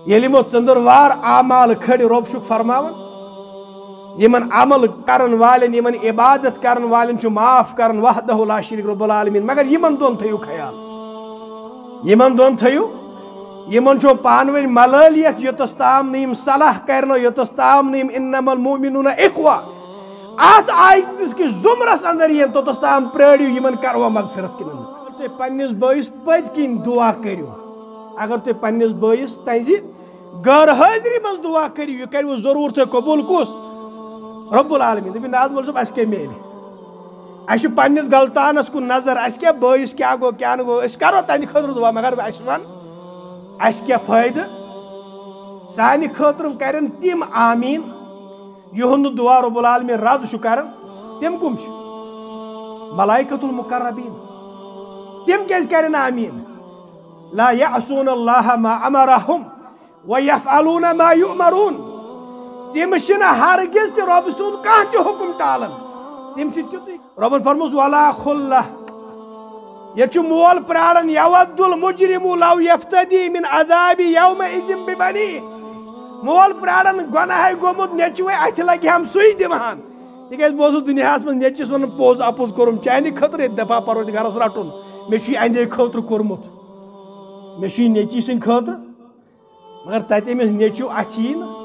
یلی مو ژندروار اعمال کھڑ رب شک فرماون یمن عمل کرن والن یمن عبادت کرن والن چھ معاف کرن وحدہ لا شریک رب العالمین مگر یمن دون تھیو خیال یمن دون تھیو یمن چھو پانوین ملالیت یوتس تام نیم صلاح کرنو یوتس تام نیم انما المؤمنون اخوہ آت آیت کی زمرس اندر یہ توتس تام پریڑیو یمن کروا مغفرت کنن تے پنیس بائیس پت کن دعا کریو اگر تے پنیس بائیس تنزی غیر حاضری مز دعا کریو یہ کریو ضرور تے قبول کس رب العالمین دبی ناز مول صاحب اس کے میل اس پنیس غلطانس کو نظر اس کیا بائیس کیا گو کیا نہ گو اس کرو تہندِ خاطر دعا مگر اس ون اس کیا فائدہ سانہ خاطر کرن تم آمین یہند دعا رب العالمین رد شو کرن تم کم ملائکۃ المقربین تم کیس کرن آمین لا یعصون اللہ ما امرهم ویفعلون ما یؤمرون تم چھن ہرگز تہ رب سند کانٛہہ تہ حکم ٹالن تم چھ تیُتُے ربن فرموس ولا خلہ یہ مول پرارن یود المجرم لو یفتدی من عذاب یومئذ ببنی مول پرارن گناہ گومت نیچوے اتھ لگہ ہم سوئی دمہان تکیاز بہ اوسُس دنیاہس من نیچس ون پوز اپوز کوٚرُم چانہِ خٲطرٕ ایک دفعہ پروردگارس رٹُن مے چھُ اندے خٲطرٕ کوٚرمُت مے چھُ نیچی سٕنٛدِ خٲطرٕ مگر تتہِ أمِس نیچو اتھ یی نہٕ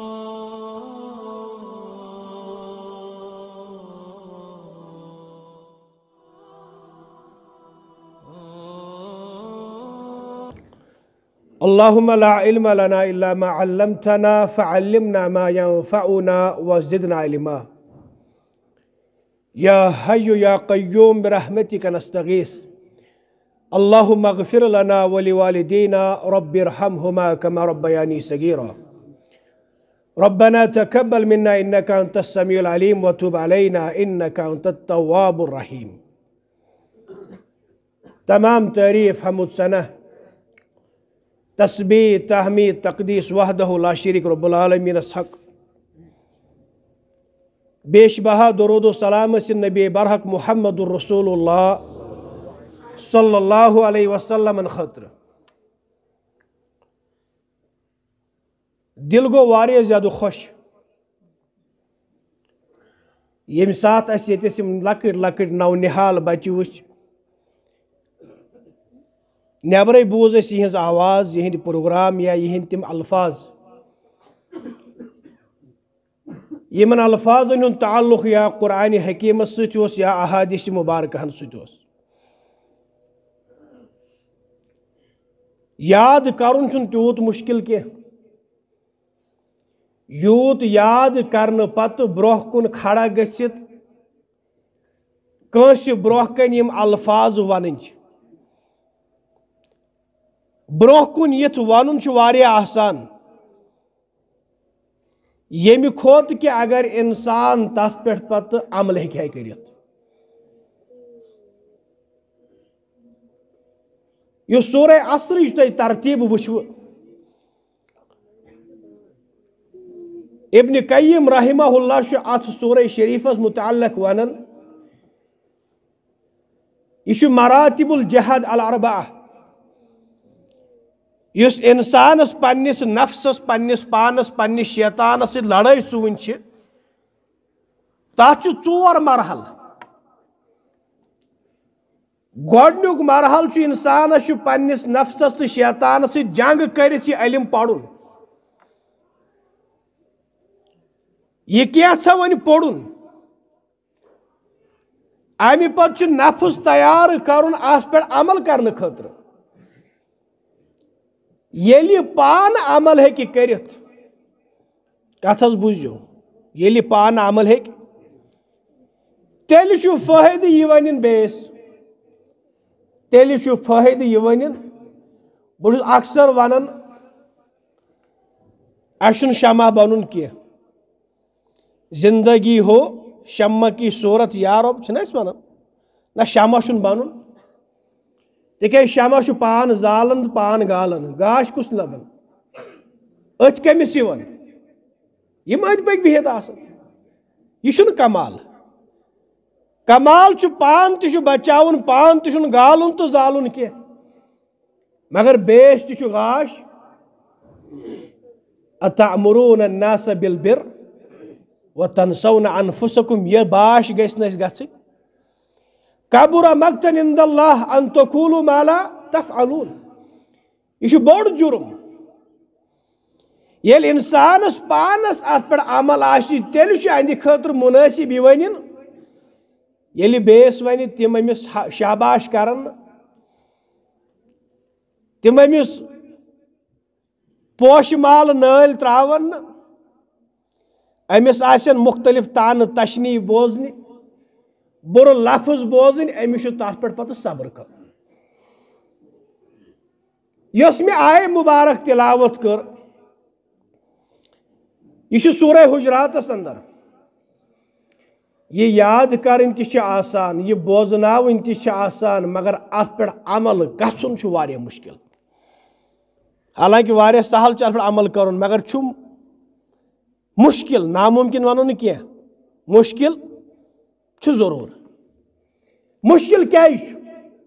اللهم لا علم لنا إلا ما علمتنا فعلمنا ما ينفعنا وزدنا علما يا حي يا قيوم برحمتك نستغيث اللهم اغفر لنا ولوالدينا رب ارحمهما كما ربياني صغيرا ربنا تقبل منا إنك أنت السميع العليم وتب علينا إنك أنت التواب الرحيم تمام تعریف حمد ثنا تسبیح تحمید تقدیس وحدہ لا شریک رب العالمین حق بیش بہا درود و سلام سے نبی برحق محمد الرسول اللہ صلی اللہ علیہ وسلم خاطر دل گو واریاہ زیادہ خوش یم سات اس یتس لکٹ لکٹ نو نحال بچہ وچ نیبرے بوز اس یہنز آواز یہند پروگرام یا یہند تم الفاظ یمن الفاظ ان تعلق یا قرآن حکیم ستوس یا احادیث مبارکہن ستوس یاد کرن چھن تیوت مشکل کی یوت یاد کرن پت بروہ کن کھڑا گچھت کانس بروہ کن یم الفاظ وننچ بروہ کن یت ونن چھ واریاہ آسان یمی کھوت کہ اگر انسان تس پہ پتہ عمل ہیکہ کرت یہ سورہ عصر تھی ترتیب وچھو ابن قیم رحمہ اللہ ات سورہ شریفس متعلق ونن یہ مراتب الجہاد الاربعہ یس انسانس پنس نفسس پنس پانس پنس شیطانس سے لڑائی سون تات ژور مرحل گۄڈنیُک مرحل چھُ انسانس چھُ پنس نفسس تو شیطانس سے جنگ کرت یہ علم پرن یہ کیٛاہ ون پرن امہ پتہٕ چھُ نفس تیار کرن ات پہ عمل کرنے خاطر یلی پان عمل ہے کرت کت بوزو یلی پان عمل ہے تیل چھُ فٲیدٕ یہ ون بیس تیل چھُ فٲیدٕ یہ ون بہ چھُس اکثر ونان اَسہِ چھُنہٕ شمع بنُن کینٛہہ زندگی ہو شمع کی صورت یارب چھِنہ أسۍ ونان نہ شمع چھُنہٕ بنُن تکیاز شمع چھُ پان زالن پان گالن گاش کس لبن ات کمس یوان یم ات پک بہت آسان یہ چھُنہٕ کمال کمال چھُ پان تہ چھُ بچاون پان تہ چھُنہٕ گالُن تہٕ زالُن کینٛہہ مگر بیس تہ چھُ گاش اتأمرون الناس بالبر وتنسون انفسکم یہ باش گژھِ نہٕ اَسہِ گژھٕنۍ کبر مقتا عند اللہ ان تقولوا ما لا تفعلون یہ چھُ بوڑ جرم ییٚلہِ انسانس پانس اتھ پٮ۪ٹھ عمل آسہِ تیٚلہِ چھُ اہندِ خٲطرٕ منٲسب یہِ ونُن ییٚلہِ بیٚیِس ونہِ تِم أمِس شاباش کرن تِم أمِس پوشہِ مال نٲلۍ تراون نہٕ أمِس آسن مختلف تانہٕ تشنی بوزنہِ بُرٕ لفظ بوزٕنۍ أمِس چھُ تتھ پٮ۪ٹھ پتہٕ صبر کرُن یۄس مےٚ آیہِ مُبارک تلاوت کٔر یہ چھُ سورہ حجراتس اندر یہ یاد کرٕنۍ تہِ چھِ آسان یہ بوزناوٕنۍ تہِ چھِ آسان مگر اتھ پٮ۪ٹھ عمل گژھُن چھُ واریاہ مشکل حالانکہ واریاہ سہل چھُ اتھ پٮ۪ٹھ عمل کرُن مگر چھُ مشکل ناممکن ونو نہٕ کینٛہہ مشکل چھُ ضروٗر مشکل کیازِ چھُ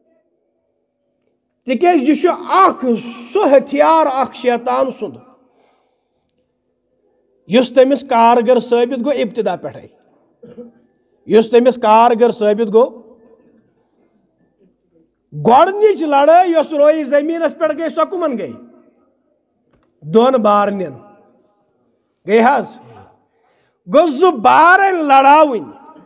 تِکیازِ یہِ چھُ اکھ سُہ ہتھیار اکھ شیطان سُنٛد یُس تٔمِس کارگر ثٲبت گوٚو ابتدا پٮ۪ٹھے یُس تٔمِس کارگر ثٲبت گوٚو گۄڈنِچ لڑٲے یۄس رویہِ زٔمیٖنس پٮ۪ٹھ گٔے سۄ کٕمن گٔے دۄن بارنٮ۪ن گٔے حظ گوٚو زٕ بارٕنۍ لڑاوٕنۍ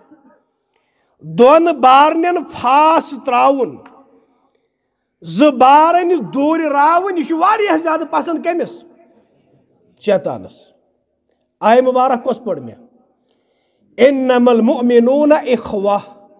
دۄن بارنٮ۪ن پھاس تراوُن زٕ بارٕنۍ دوٗرِ راوٕنۍ یہِ چھُ واریاہ زیادٕ پسنٛد کٔمِس شیطانس آیہِ مُبارک کۄس پٔر مےٚ انما المؤمنون اخوہ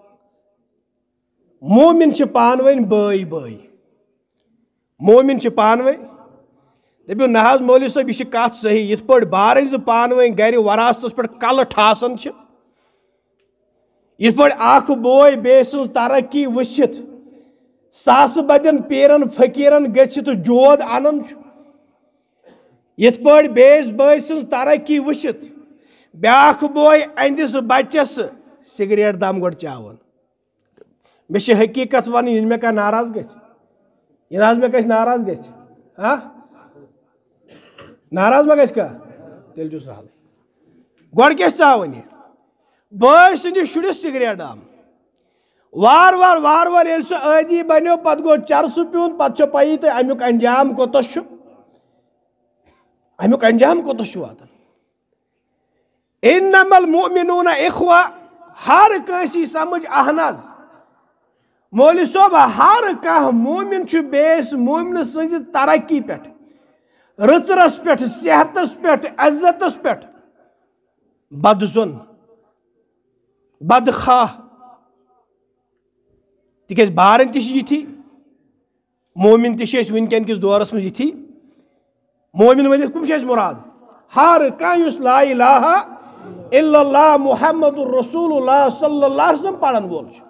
مومن چھِ پانہٕ ؤنۍ بٲے بٲے مومن چھِ پانہٕ ؤنۍ دٔپِو نہ حظ مولوی صٲب یہِ چھِ کتھ صحیح یِتھ پٲٹھۍ بارٕنۍ زٕ پانہٕ ؤنۍ گرِ وراثتس پٮ۪ٹھ کلہٕ ٹھاسان چھِ یِتھ پٲٹھۍ اکھ بوے بیٚیہِ سٕنٛز ترقی وٕچھِتھ ساسہٕ بدٮ۪ن پیٖرن فقیٖرن گٔژھِتھ جود انان چھُ یِتھ پٲٹھۍ بیٚیِس بٲے سٕنٛز ترقی وٕچھِتھ بیٛاکھ بوے أہنٛدِس بچس سگریٹ دم گۄڈٕ چاوان مےٚ چھِ حقیٖقت ونٕنۍ ییٚلہِ مےٚ کانٛہہ ناراض گژھِ ییٚلہِ حظ مےٚ کٲنٛسہِ ناراض گژھِ ہاں ناراض ما گژھِ کانٛہہ تیٚلہِ چھُ سہلٕے گۄڈٕ کیٛاہ چھِ ژاوان یہِ بٲے سٕنٛدِس شُرِس سگریٹ دام وارٕ وارٕ ییٚلہِ سُہ عٲدی بنیو پتہٕ گوٚو چرسہٕ پیوٗنت پتہٕ چھو پیی تۄہہِ امیُک انجام کوٚتَس چھُ امیُک انجام کوٚتَس چھُ واتان انما المؤمنون اخوہ ہر کٲنٛسہِ یی سمجھ اہن حظ مولوی صٲب ہر کانٛہہ مومن چھُ بیٚیِس مومنہٕ سٕنٛزِ ترقی پٮ۪ٹھ رٕژرس پٮ۪ٹھ صحتس پٮ۪ٹھ عزتس پٮ۪ٹھ بدظن بدخواہ تِکیٛازِ بارٕنۍ تہِ چھِ یِتھی مومن تہِ چھِ أسۍ وٕنکٮ۪ن کِس دورس منٛز یِتھی مومن ؤنِتھ کٕم چھِ اَسہِ مُراد ہر کانٛہہ یُس لا الہ الا اللہ محمد رسول اللہ صلی اللہ علیہ وسلم پرن وول چھُ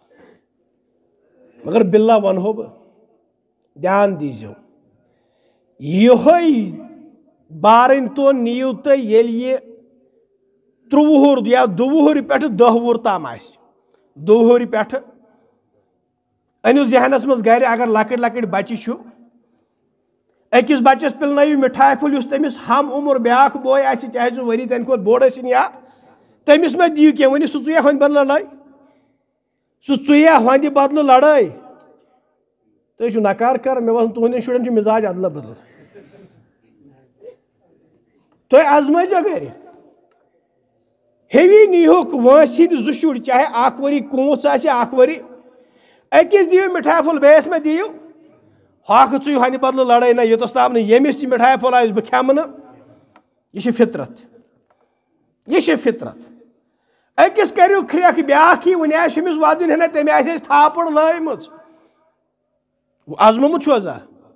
مگر باللہ ونہو بہٕ دھیان دیٖزیو یِہوٚے بارٕنۍ تون نِیِو تُہۍ ییٚلہِ یہِ 23 یا 22 پٮ۪ٹھٕ 10 وُہُر تام آسہِ 22 پٮ۪ٹھٕ أنِو ذہنس منٛز گرِ اگر لۄکٕٹۍ لۄکٕٹۍ بچہِ چھُ أکِس بچس پِلنٲیِو مِٹھایہِ پھوٚل یُس تٔمِس ہم عمر بیٛاکھ بوے آسہِ چاہے سُہ ؤری تَمہِ کھۄتہٕ بوٚڑ ٲسِنۍ یا تٔمِس ما دِیِو کینٛہہ ؤنِو سُہ ژٕیا ہۄندِ بدلہٕ لڑٲے سُہ ژٕیا ہۄندِ بدلہٕ لڑٲے تُہۍ چھِو نکار کران مےٚ باسان تُہنٛدٮ۪ن شُرٮ۪ن چھُ مِزاج ادلہٕ بدل تُہۍ آزمٲیزیو گرِ ہیوی نیٖہوٗکھ وٲنٛسہِ ہِنٛدۍ 2 شُرۍ چاہے اکھ ؤری کوٗنٛژھ آسہِ اکھ ؤری أکِس دِیِو مِٹھایہِ پھوٚل بیٚیِس ما دِیِو ہۄکھٕ ژٕیِو ہۄندِ بدلہٕ لڑٲے نہ یوٚتَس تام نہٕ ییٚمِس تہِ مِٹھایہِ پھوٚل آسہِ بہٕ کھٮ۪مہٕ نہٕ یہِ چھِ فطرت یہِ چھِ فطرت أکِس کٔرِو کھرٛٮ۪کھ بیٛاکھ یی وُنہِ آسہِ أمِس وَدُن ہنا تٔمۍ آسہِ اَسہِ تھاپٕڑ لٲیمٕژ آزمومُت چھُ حظ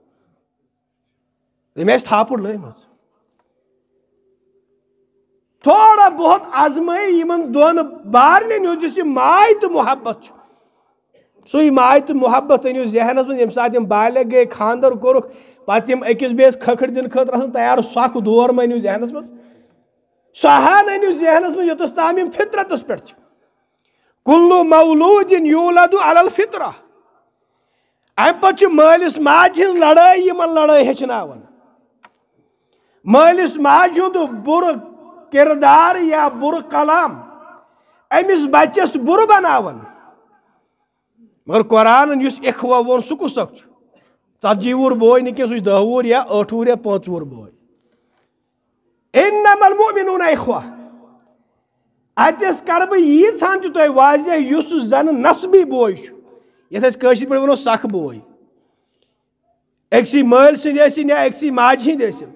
تٔمۍ آسہِ تھاپٕڑ لٲیمٕژ تھوڑا بہت آزمٲیی یِمن دۄن بارنٮ۪ن ہُنٛد یُس یہِ ماے تہٕ محبت چھُ سُے ماے تہٕ محبت أنِو ذہنس منٛز ییٚمہِ ساتہٕ یِم بالغ گٔے خانٛدر کوٚرُکھ پتہٕ یِم أکِس بیٚیِس کھکھٕر دِنہٕ خٲطرٕ آسان تیار سۄکھ دور مہ أنِو ذہنس منٛز سۄہان أنِو ذہنس منٛز یوٚتَس تام یِم فطرتس پٮ۪ٹھ چھِ کُلُّ مولوٗدٍ یوٗلَدُ علی الفطرہ امہِ پتہٕ چھِ مٲلِس ماجہِ ہٕنٛز لڑٲے یِمن لڑٲے ہیٚچھناوان مالس ماجہ بر کردار یا بر کلام امس بچس بر بناون مگر قرآن اس اخوہ وون سہ کس اکھ 40 وُہُر بوے نہ کینٛہہ سہ 10 وُہُر یا 8 وُہُر یا 5 وُہُر بوے انما المؤمنون اخوہ اتس کر بہ ییژہن تہ تۄہہِ واضح یُس زن نسبی بوے چھُ یتھ أسۍ کٲشِر پٲٹھۍ ونو سکھ بوے أکسی مٲلۍ سٕنٛدۍ ٲسِنۍ یا أکسی ماجہِ ہٕنٛدۍ ٲسِنۍ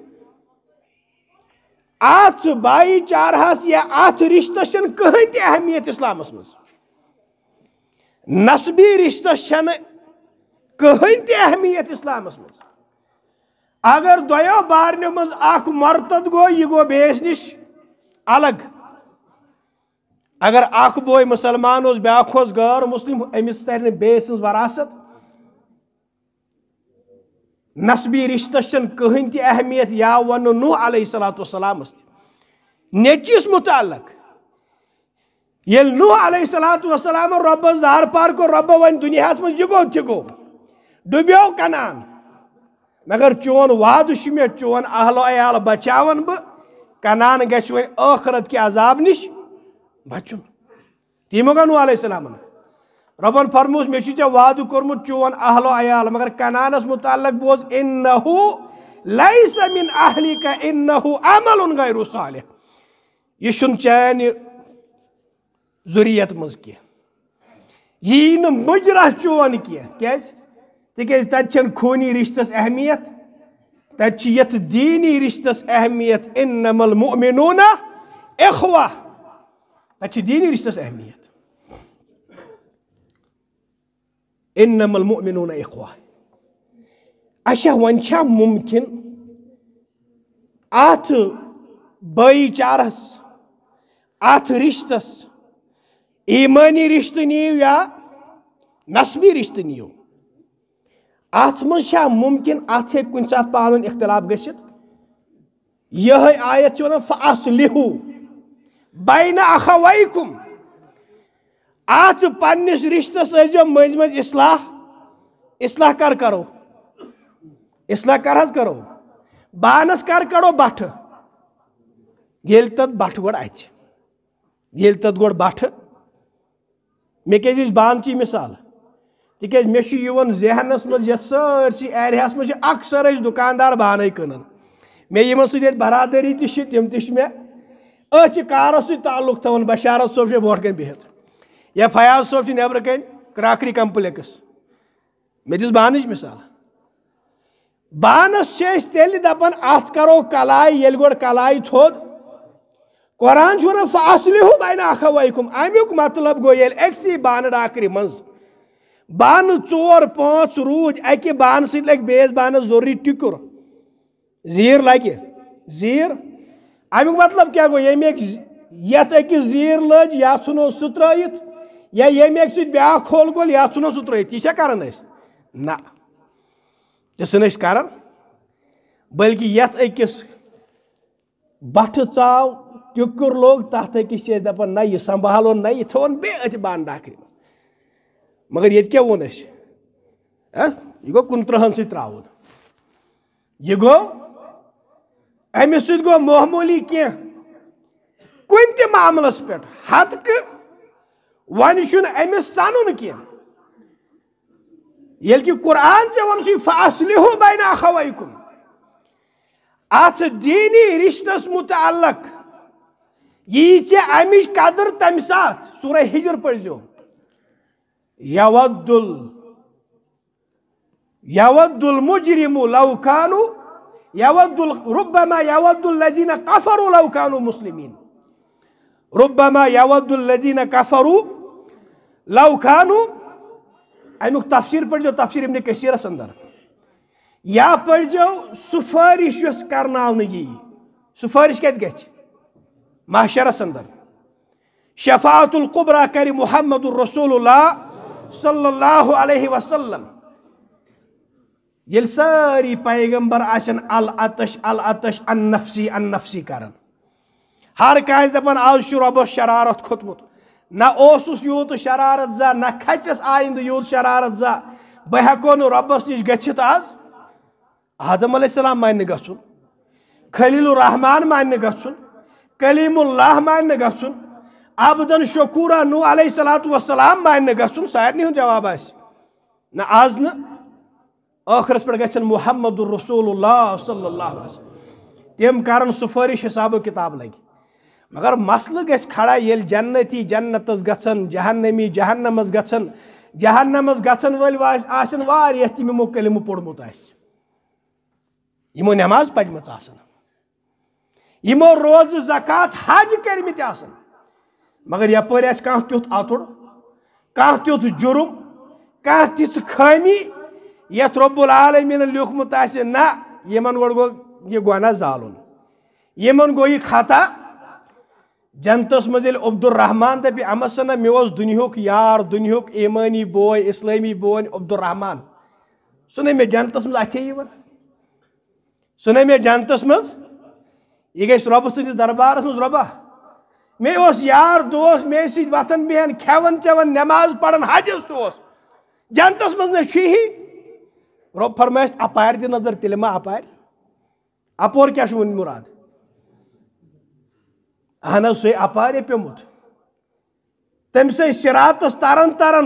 اتھ بھایی چارہس یا اتھ رشتس چھنہٕ کٕہٕنۍ تہِ اہمیت اسلامس منٛز نسبی رشتس چھنہٕ کٕہٕنۍ تہِ اہمیت اسلامس منٛز اگر دۄیو بارنیو منٛز اکھ مرتد گوٚو یہِ گوٚو بیٚیِس نِش الگ اگر اکھ بوے مسلمان اوس بیٛاکھ اوس غٲر مسلم أمِس ترِ نہٕ بیٚیِس سٕنٛز وراثت نسبی رشتس چھنہٕ کٕہٕنۍ تہِ اہمیت یا ونو نوح علیہ الصلوۃ والسلامس تہِ نیچوِس متعلق ییٚلہِ نوح علیہ الصلوۃ والسلام رۄبس دار پار کوٚر رۄبو وۄنۍ دُنیاہس منٛز یہِ گوٚو تہِ گوٚو ڈُبیو کنان مگر چون وعدٕ چھُ مےٚ چون اہلو عیال بچاون بہٕ کنان گژھِ وۄنۍ ٲخرت کہِ عذاب نِش بچُن تی مو گوٚو نوح علیہ السلامن رۄبن فرمووُس مےٚ چھُ ژےٚ وعدٕ کوٚرمُت چون اہلو عیال مگر کنانس متعلق بوز انہو لیس من اہلِکَ انہو عمل غیر صالح یہ چھُنہٕ چانہِ ذُریت منٛز کینٛہہ یی نہٕ مُجرا چون کینٛہہ کیازِ تِکیازِ تتہِ چھنہٕ خوٗنی رشتس اہمیت تتہِ چھِ یتھ دیٖنی رشتس اہمیت انما المؤمنون اخوہ تتہِ چھِ دیٖنی رشتس اہمیت انما المؤمنون اخوہ اچھا وۄنۍ چھا ممکن اتھ بٲیی چارس اتھ رشتس ایمٲنی رشتہٕ نِیِو یا نسبی رشتہٕ نِیِو اتھ منٛز چھا ممکن اتھ ہیٚکہِ کُنہِ ساتہٕ پانہٕ ؤنۍ اختلاف گٔژھِتھ یِہے آیت چھِ ونان فاصلحوا بین اخویکم اتھ پننس رشتس ٲسۍزیو مٔنٛزۍ مٔنٛزۍ اصلاح کر کرو اصلاح کر حظ کرو بانس کر کڑو بٹھٕ ییٚلہِ تتھ بٹھٕ گۄڈٕ اَژِ ییٚلہِ تتھ گۄڈٕ بٹھٕ مےٚ کیازِ ہیٚچ بانچی مثال تِکیازِ مےٚ چھُ یِوان ذہنس منٛز یتھ سٲرسٕے ایریاہس منٛز چھِ اکثر أسۍ دُکاندار بانٕے کٕنان مےٚ یِمن سۭتۍ ییٚتہِ برادری تہِ چھِ تِم تہِ چھِ مےٚ أتھۍ کارس سۭتۍ تعلق تھاوان بشارت صٲب چھُ برونٛٹھ کَنۍ بِہِتھ یا فیاض صٲب چھُ نٮ۪برٕ کَنۍ کراکری کمپلیکس مےٚ دِژ بانٕچ مثال بانس چھِ أسۍ تیٚلہِ دپان اتھ کرو کلاے ییٚلہِ گۄڈٕ کلاے تھوٚد قرآن چھُ ونان فاصلحوا بین اخویکم امیُک مطلب گوٚو ییٚلہِ أکسی بانہٕ ڈاکرِ منٛز بانہٕ 4 5 روٗدۍ اکہِ بانہٕ سۭتۍ لگہِ بیٚیِس بانس ضروٗری ٹِکُر زیٖر لگہِ زیٖر امیُک مطلب کیٛاہ گوٚو ییٚمہِ اکہِ یتھ أکِس زیٖر لٔج یا ژھٕنو سُہ ترٲیِتھ یا ییٚمہِ اکہِ سۭتۍ بیٛاکھ کھوٚل گول یا ژھٕنو سُہ ترٲیِتھ یہِ چھا کران أسۍ نہ تہِ چھِنہٕ أسۍ کران بلکہِ یتھ أکِس بٹھٕ ژاو ٹِکُر لوٚگ تتھ أکِس چھِ أسۍ دپان نہ یہِ سنبھالون نہ یہِ تھاوون بیٚیہِ أتھۍ بانہٕ ڈاکرِ منٛز مگر ییٚتہِ کیٛاہ ووٚن اَسہِ یہِ گوٚو 29 سۭتۍ ترٛاوُن یہِ گوٚو أمِس سۭتۍ گوٚو معموٗلی کینٛہہ کُنہِ تہِ معاملس پٮ۪ٹھ ہتکہٕ وۄنۍ چھُنہٕ أمِس سنُن کینٛہہ ییٚلہِ کہِ قرآن ژےٚ ووٚن چھُے فاصلحوا بین اخویکم اتھ دیٖنی رشتس متعلق یی ژےٚ امِچ قدر تمہِ ساتہٕ سورہ ہجر پٔرزیو یود المجرم لو كانوا ربما يود الذين كفروا لو كانوا مسلمين ربما يود الذين كفروا لو كانوا امیُک تفسیٖر پٔرزیو تفسیٖر ابن کثیرس اندر یا پٔرزیو سُفٲرِش یۄس کرناونہٕ یی سُفٲرِش کتہِ گژھِ محشرس اندر شفاعت القبرا کرِ محمد رسول اللہ صلی اللہ علیہ وسلم ییٚلہِ سٲری پیغمبر آسن العطش ان نفسی کران ہر کانٛہہ دپان آز چھُ رۄبس شرارت کھوٚتمُت نہ اوسُس یوٗت شرارت زانٛہہ نہ کھژٮ۪س آیندٕ یوٗت شرارت زانٛہہ بہٕ ہٮ۪کو نہٕ رۄبس نِش گٔژھِتھ آز آدم علیہ السلام مانہِ نہٕ گژھُن خلیل الرحمان ماننے گژھن کلیم اللہ ماننے گژھن عبدن شکورا نوح علیہ الصلوۃ والسلام ماننے گژھن سارنٕے ہُنٛد جواب آسہِ نہ آز نہ ٲخرس پٮ۪ٹھ گژھن محمد الرسول اللہ صلی اللہ علیہ وسلم تم کرن سفارش حساب و کتاب لگہِ مگر مسلہٕ گژھِ کھڑا ییٚلہِ جنتی جنتس گژھن جہنمی جہنمس گژھن جہنمس گژھن وٲلۍ آسن واریاہ تہِ یِمو کلمہٕ پوٚرمُت آسہِ یِمو نٮ۪ماز پرمٕژ آسن یِمو روزٕ زکات حج کٔرمٕتۍ آسن مگر یپٲرۍ آسہِ کانٛہہ تیُتھ اتُر کانٛہہ تیُتھ جُرم کانٛہہ تِژھ خٲمی یتھ رب العالمیٖنن لیوٗکھمُت آسہِ نہ یِمن گۄڈٕ گوٚو یہ گۄناہ زالُن یِمن گوٚو یہِ خطا جنتس منٛز ییٚلہِ عبدالرحمان دپہِ اما سنا مےٚ اوس دُنیہُک یار دُنیہُک ایمٲنی بوے اسلٲمی بوے عبدالرحمان سُہ نَے مےٚ جنتس منٛز اَتھے یِوان سُہ نَے مےٚ جنتس منٛز یہ گژھِ رۄبہٕ سٕنٛدِس دربارس منٛز رۄبا مےٚ اوس یار دوس مے سۭتۍ وۄتھان بیٚہن کھٮ۪وان چٮ۪وان نٮ۪ماز پران حجس تہِ اوس جنتس منٛز نہ چھُیی رۄب فرمایس اپارِ دِ نظر تیٚلہِ ما اپارِ اپور کیٛاہ چھُ وۄنۍ مُراد اہن حظ سُے اپارے پیوٚمُت تٔمۍ سٕے صِراتس تران تران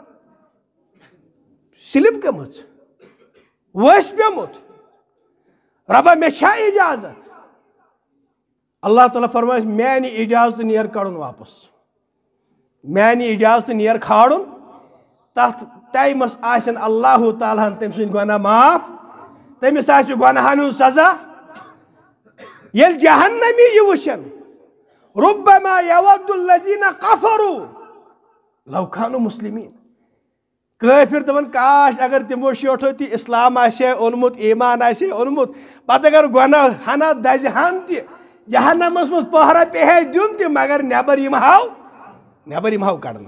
سِلپ گٔمٕژ ؤسۍ پیوٚمُت رۄبا مےٚ چھا اجازت اللہ تعالیٰ فرمایس میانہِ اجازتہٕ نیر کڑُن واپس میانہِ اجازتہٕ نیر کھالُن تتھ ٹایمس آسن اللہ تعالیٰ ہن تٔمۍ سٕنٛدۍ گۄناہ معاف تٔمِس آسہِ گۄناہن ہُنٛد سزا ییٚلہِ جہنمی یہِ وٕچھن ربما یود الذین کفروا لو کانوا مسلمین کٲفر دپان کاش اگر تِمو شیٹھو تہِ اسلام آسہِ ہے اوٚنمُت ایمان آسہِ ہے اوٚنمُت پتہٕ اگر گۄناہ ہنا دزِ ہن تہِ جہنمس منٛز پہرا پیٚیہِ ہے دیُن تہِ مگر نٮ۪بر یِمہو کڑنہٕ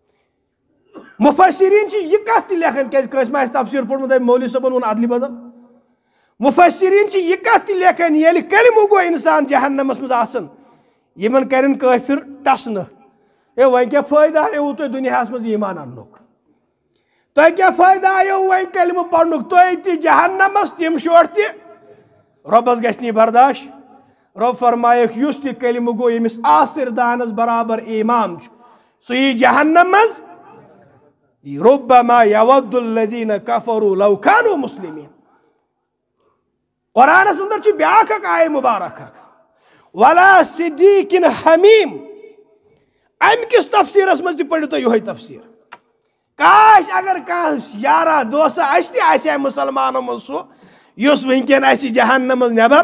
مفسرین چھِ یہِ کتھ تہِ لیکھان کیازِ کٲنٛسہِ ما آسہِ تفسیٖر پوٚرمُت مولوی صٲبن ووٚن ادلہِ بدل مفسرین چھِ یہِ کتھ تہِ لیکھان ییٚلہِ کلمہٕ گوٚو انسان جہنمس منٛز آسان یِمن کرن کٲفر ٹسنہٕ ہے وۄنۍ کیٛاہ فٲیدٕ آیوٕ تۄہہِ دُنیاہس منٛز ایمان اننُک تۄہہِ کیٛاہ فٲیدٕ آیوٕ وۄنۍ کلمہٕ پرنُک تُہۍ تہِ جہنمس تِم شوٹ تہِ رۄبس گژھِ نہٕ یہِ برداش رۄب فرمایکھ یُس تہِ کلمہٕ گوٚو ییٚمِس آسر دانس برابر ایمان چھُ سُہ یی جہنم منٛز ربما یود الذین کفروا لو کانوا مسلمین قرآنس اندر چھِ بیاکھ اکھ آیہِ مبارک اکھ ولا صدیق حمیم ام کس تفسیرس منٛز تہِ پٔرِو تُہۍ یِہوے تفسیٖر کاش اگر کانٛہہ یارا دوسا اسہِ تہِ آسہِ ہے مُسلمانو منٛز سُہ یُس وٕنکٮ۪ن آسہِ جہنم منٛز نٮ۪بر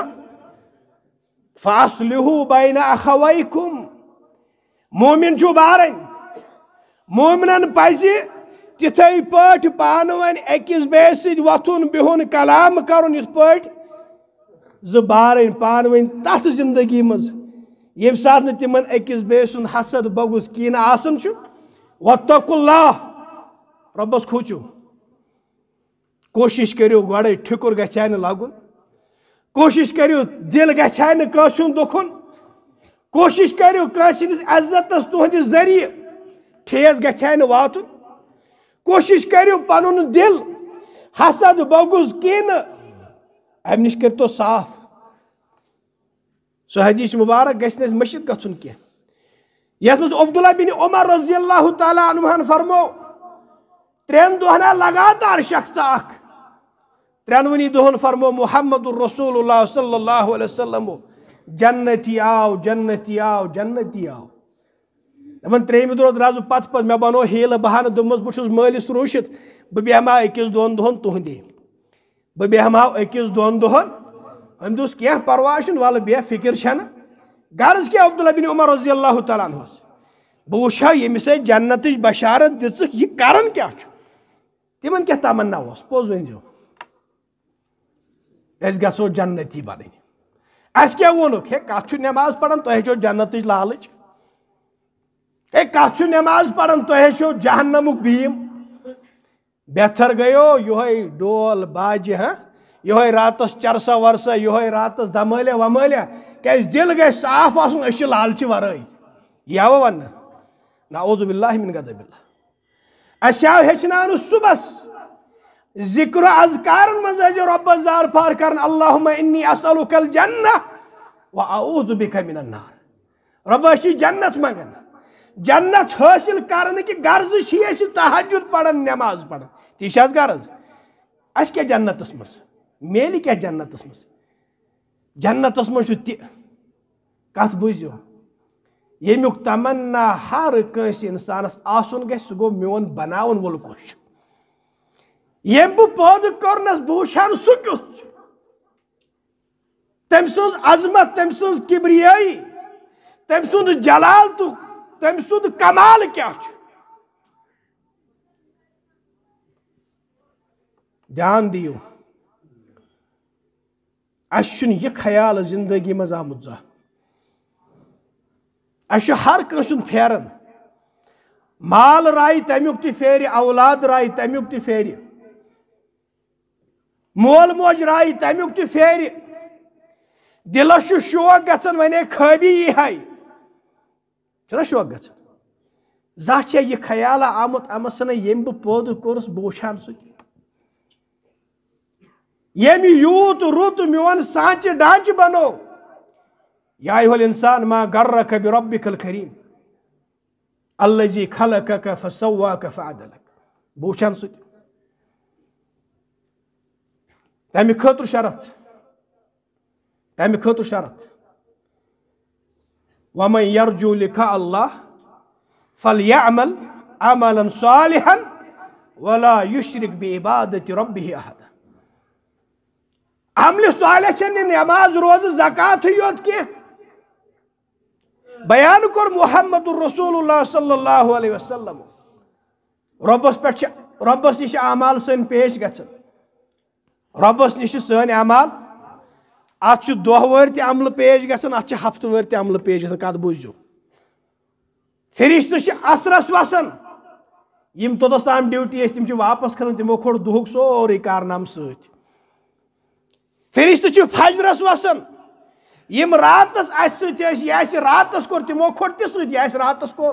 فاصلحوا بین اخویکم مومن چھُو بارٕنۍ مومنن پزِ تِتھے پٲٹھۍ پانہٕ ؤنۍ أکِس بیٚیِس سۭتۍ وۄتھُن بِہُن کلام کرُن یِتھ پٲٹھۍ زٕ بارٕنۍ پانہٕ ؤنۍ تتھ زندگی منٛز ییٚمہِ ساتہٕ نہٕ تِمن أکِس بیٚیہِ سُنٛد حسد بغض کیٖنہٕ آسان چھُ واتقوا اللہ رۄبس کھوٗژِو کوٗشش کٔرِو گۄڈے ٹھِکُر گژھِ ہا نہٕ لگُن کوٗشش کٔرِو دِل گژھِ ہا نہٕ کٲنٛسہِ ہُنٛد دُکھُن کوٗشش کٔرِو کٲنٛسہِ ہٕنٛدِس عزتس تُہنٛدِ ذٔریعہٕ ٹھیس گژھِ ہا نہٕ واتُن کوٗشش کٔرِو پنُن دِل حسد بغض کیٖنہٕ امہِ نِش کٔرۍتو صاف سُہ حدیث مبارک گژھِ نہٕ اَسہِ مٔشِتھ گژھُن کینٛہہ یتھ منٛز عبداللہ بن عمر رضی اللہ تعالیٰ عنہن فرمو 3 دۄہن لگاتار شخص اکھ 3 دۄہن فرمو محمد الرسول اللہ صلی اللہ علیہ وسلم جنتی آو جنتی آو جنتی آو دپان 3 دۄہ درٛاس بہٕ پتہٕ مےٚ بنو ہیٖلہٕ بہانہٕ دوٚپمَس بہٕ چھُس مٲلِس روٗشِتھ بہٕ بیٚہمہٕ ہا 1 2 دۄہن تُہنٛدے بہٕ بیٚہمہٕ ہا 1 2 دۄہن أمۍ دوٚپُس کینٛہہ پرواے چھُنہٕ وَلہٕ بیٚہہ فِکر چھنہٕ غرض کیٛاہ عبداللہ بن عمر رضی اللہ تعالیٰ عنہس بہٕ وٕچھٕ ہا ییٚمِس اَسہِ جنتٕچ بشارت دِژٕکھ یہِ کران کیٛاہ چھُ تِمن کیٛاہ تمنا اوس پوٚز ؤنۍزیو أسۍ گژھو جنتی بنٕنۍ اَسہِ کیٛاہ ووٚنُکھ ہے کتھ چھُ نٮ۪ماز پران تۄہہِ چھو جنتٕچ لالٕچ ہے کتھ چھُ نٮ۪ماز پران تۄہہِ چھو جہنمُک بیٖم بہتر گٔیو یِہوے ڈول باجہِ یِہوے راتس چرسا ورسا یِہوے راتس دمٲلیا ومٲلیا کیٛازِ دِل گژھِ صاف آسُن أسۍ چھِ لالچہِ ورٲے یہِ آوا وننہٕ نعوذ باللہ من غضب اللہ اَسہِ آو ہیٚچھناونہٕ صُبحس ذکر اذکار مز رب زار پار کرن اللہم انی اسألک الجنہ و اعوذ بک من النار رب اسی جنت منگن جنت حاصل کرنے کی غرض چھ تہجد پڑھن نماز پڑھن تی چھ غرض اس کیا جنتس مز میلی کیا جنتس مز جنتس مز تہ کت بوزیو یمیک تمنا ہر کنس انسانس آسن گژھِ سہ گو میون بناون وول کس یم بہ پٲدٕ کوٚرنس بہ وٕچھان سہ کیُتھ تٔمۍ سٕنٛز عظمت تٔمۍ سٕنٛز کبریٲیی تٔمۍ سُنٛد جلال تہٕ تٔمۍ سُنٛد کمال کیٛاہ چھُ دھیان دیو اَسہِ چھُنہٕ یہِ خیال زندگی منٛز آمُت زانٛہہ اَسہِ چھُ ہر کٲنٛسہِ ہُنٛد پھیران مال رایہِ تمیُک تہِ پھیرِ اولاد رایہِ تمیُک تہِ پھیرِ مول موج رایہِ تمیُک تہِ پھیرِ دلس چھُ شوق گژھان ونے خٲبی یی ہے چھُنہ شوق گژھان زانٛہہ چھےٚ یہِ خیالہ آمُت اَمہِ سنہ ییٚمۍ بہٕ پٲدٕ کوٚرُس بہٕ وٕچھان سُہ تہِ ییٚمۍ یوٗت رُت میون سانچہِ ڈانچہِ بنوو یا ایُہا الانسان ما غرک بربک الکریم الذی خلقک فسواک فعدلک بہٕ وٕچھان سُہ تہِ تمہِ خٲطرٕ شرط ومن یرجو لقاء اللہ فلیعمل عملا صالحا ولا یشرک بعبادت ربہ احدا عمل صالح چھنہٕ نماز روزٕ زکاتٕے یوت کینٛہہ بیان کوٚر محمد الرسول اللہ صلی اللہ علیہ وسلم رۄبس پٮ۪ٹھ چھِ رۄبس نِش اعمال سٲنۍ پیش گژھان رۄبس نِش چھِ سٲنۍ اعمال اتھ چھُ دۄہ وٲرۍ تہِ عملہٕ پیش گژھان اتھ چھِ ہفتہٕ وٲرۍ تہِ عملہٕ پیش گژھان کتھ بوٗزِو فرشتہٕ چھِ اثرس وسان یم توٚتس تام ڈیوٹی ٲسۍ تِم چھِ واپس کھسان تِمو کھوٚڑ دُہُک سورُے کارنامہٕ سۭتۍ فرشتہٕ چھِ فجرس وسان یم راتس اسہِ سۭتۍ ٲسۍ یہِ اسہِ راتس کوٚر تِمو کھوٚڑ تہِ سۭتۍ یہِ اسہِ راتس کوٚر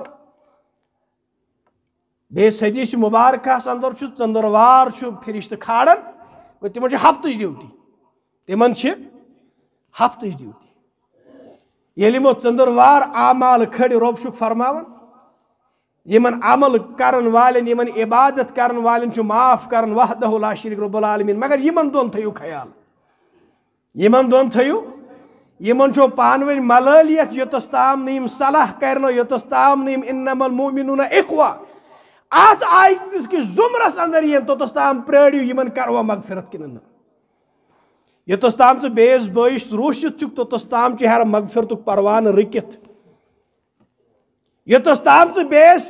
بیٚیِس حدیث مبارکہس اندر چھُ ژٔنٛدٕروار چھُ فرشتہٕ کھالان گوٚو تِمن چھِ ہفتٕچ ڈیوٹی تِمن چھِ ہفتٕچ ڈیوٹی ییٚلہِ یِمو ژٔنٛدٕروار اعمال کھٔڑۍ رۄب چھُکھ فرماوان یمن عمل کرن والٮ۪ن یمن عبادت کرن والٮ۪ن چھُ معاف کران وحدہ لا شریٖک رب العالمین مگر یمن دۄن تھٲیِو خیال یمن دۄن تھٲیِو یمن چھو پانہٕ ؤنۍ ملٲلیت یوٚتس تام نہٕ یِم صلح کرنو یوٚتس تام نہٕ یِم انما المؤمنون اخوہ اتھ آیتس کِس زُمرس اندر یِن توٚتس تام پرٛٲرِو یمن کروا مغفرت کِنہٕ نہٕ یوٚتس تام ژٕ بیٚیِس بٲیِس روٗسِتھ چھُکھ توٚتس تام چھُ ہیرٕ مغفرتُک پروانہٕ رُکِتھ یوٚتس تام ژٕ بیٚیِس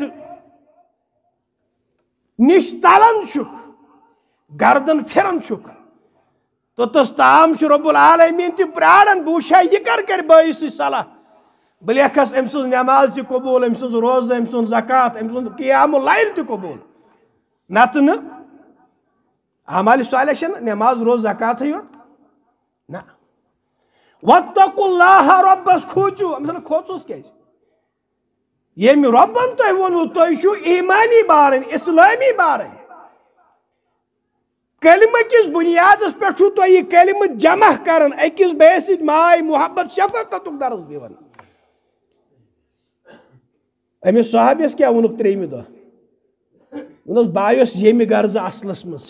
نِش ژلان چھُکھ گردن پھران چھُکھ توٚتس تام چھُ رۄب العالمیٖن تہِ پرٛاران بہٕ وٕچھا یہِ کر بٲیِس سۭتۍ صلح بہٕ لیکھس أمۍ سٕنٛز نٮ۪ماز تہِ قبوٗل أمۍ سٕنٛز روزٕ أمۍ سُنٛد زکات أمۍ سُنٛد قیام اللیل تہِ قبوٗل نتہٕ نہٕ اعمالِ صالح چھنہٕ نٮ۪ماز روزٕ زکاتٕے یوت نہ واتقوا اللہ رۄبس کھوٗژِو أمۍ سن کھوژُس کیازِ ییٚمہِ رۄبن تۄہہِ ووٚنوُ تُہۍ چھِو ایٖمانی بارٕنۍ اسلٲمی بارٕنۍ کلمہ کس بنیادس پٮ۪ٹھ چھُو تۄہہِ یہِ کلمہ جمع کران أکِس بیٚیِس سۭتۍ ماے محبت شفقتُک درس دِوان أمِس صحابیس کیٛاہ ووٚنُکھ ترٛیٚیمہِ دۄہ ووٚنُس بایوس ییٚمہِ غرضہٕ اصلس منٛز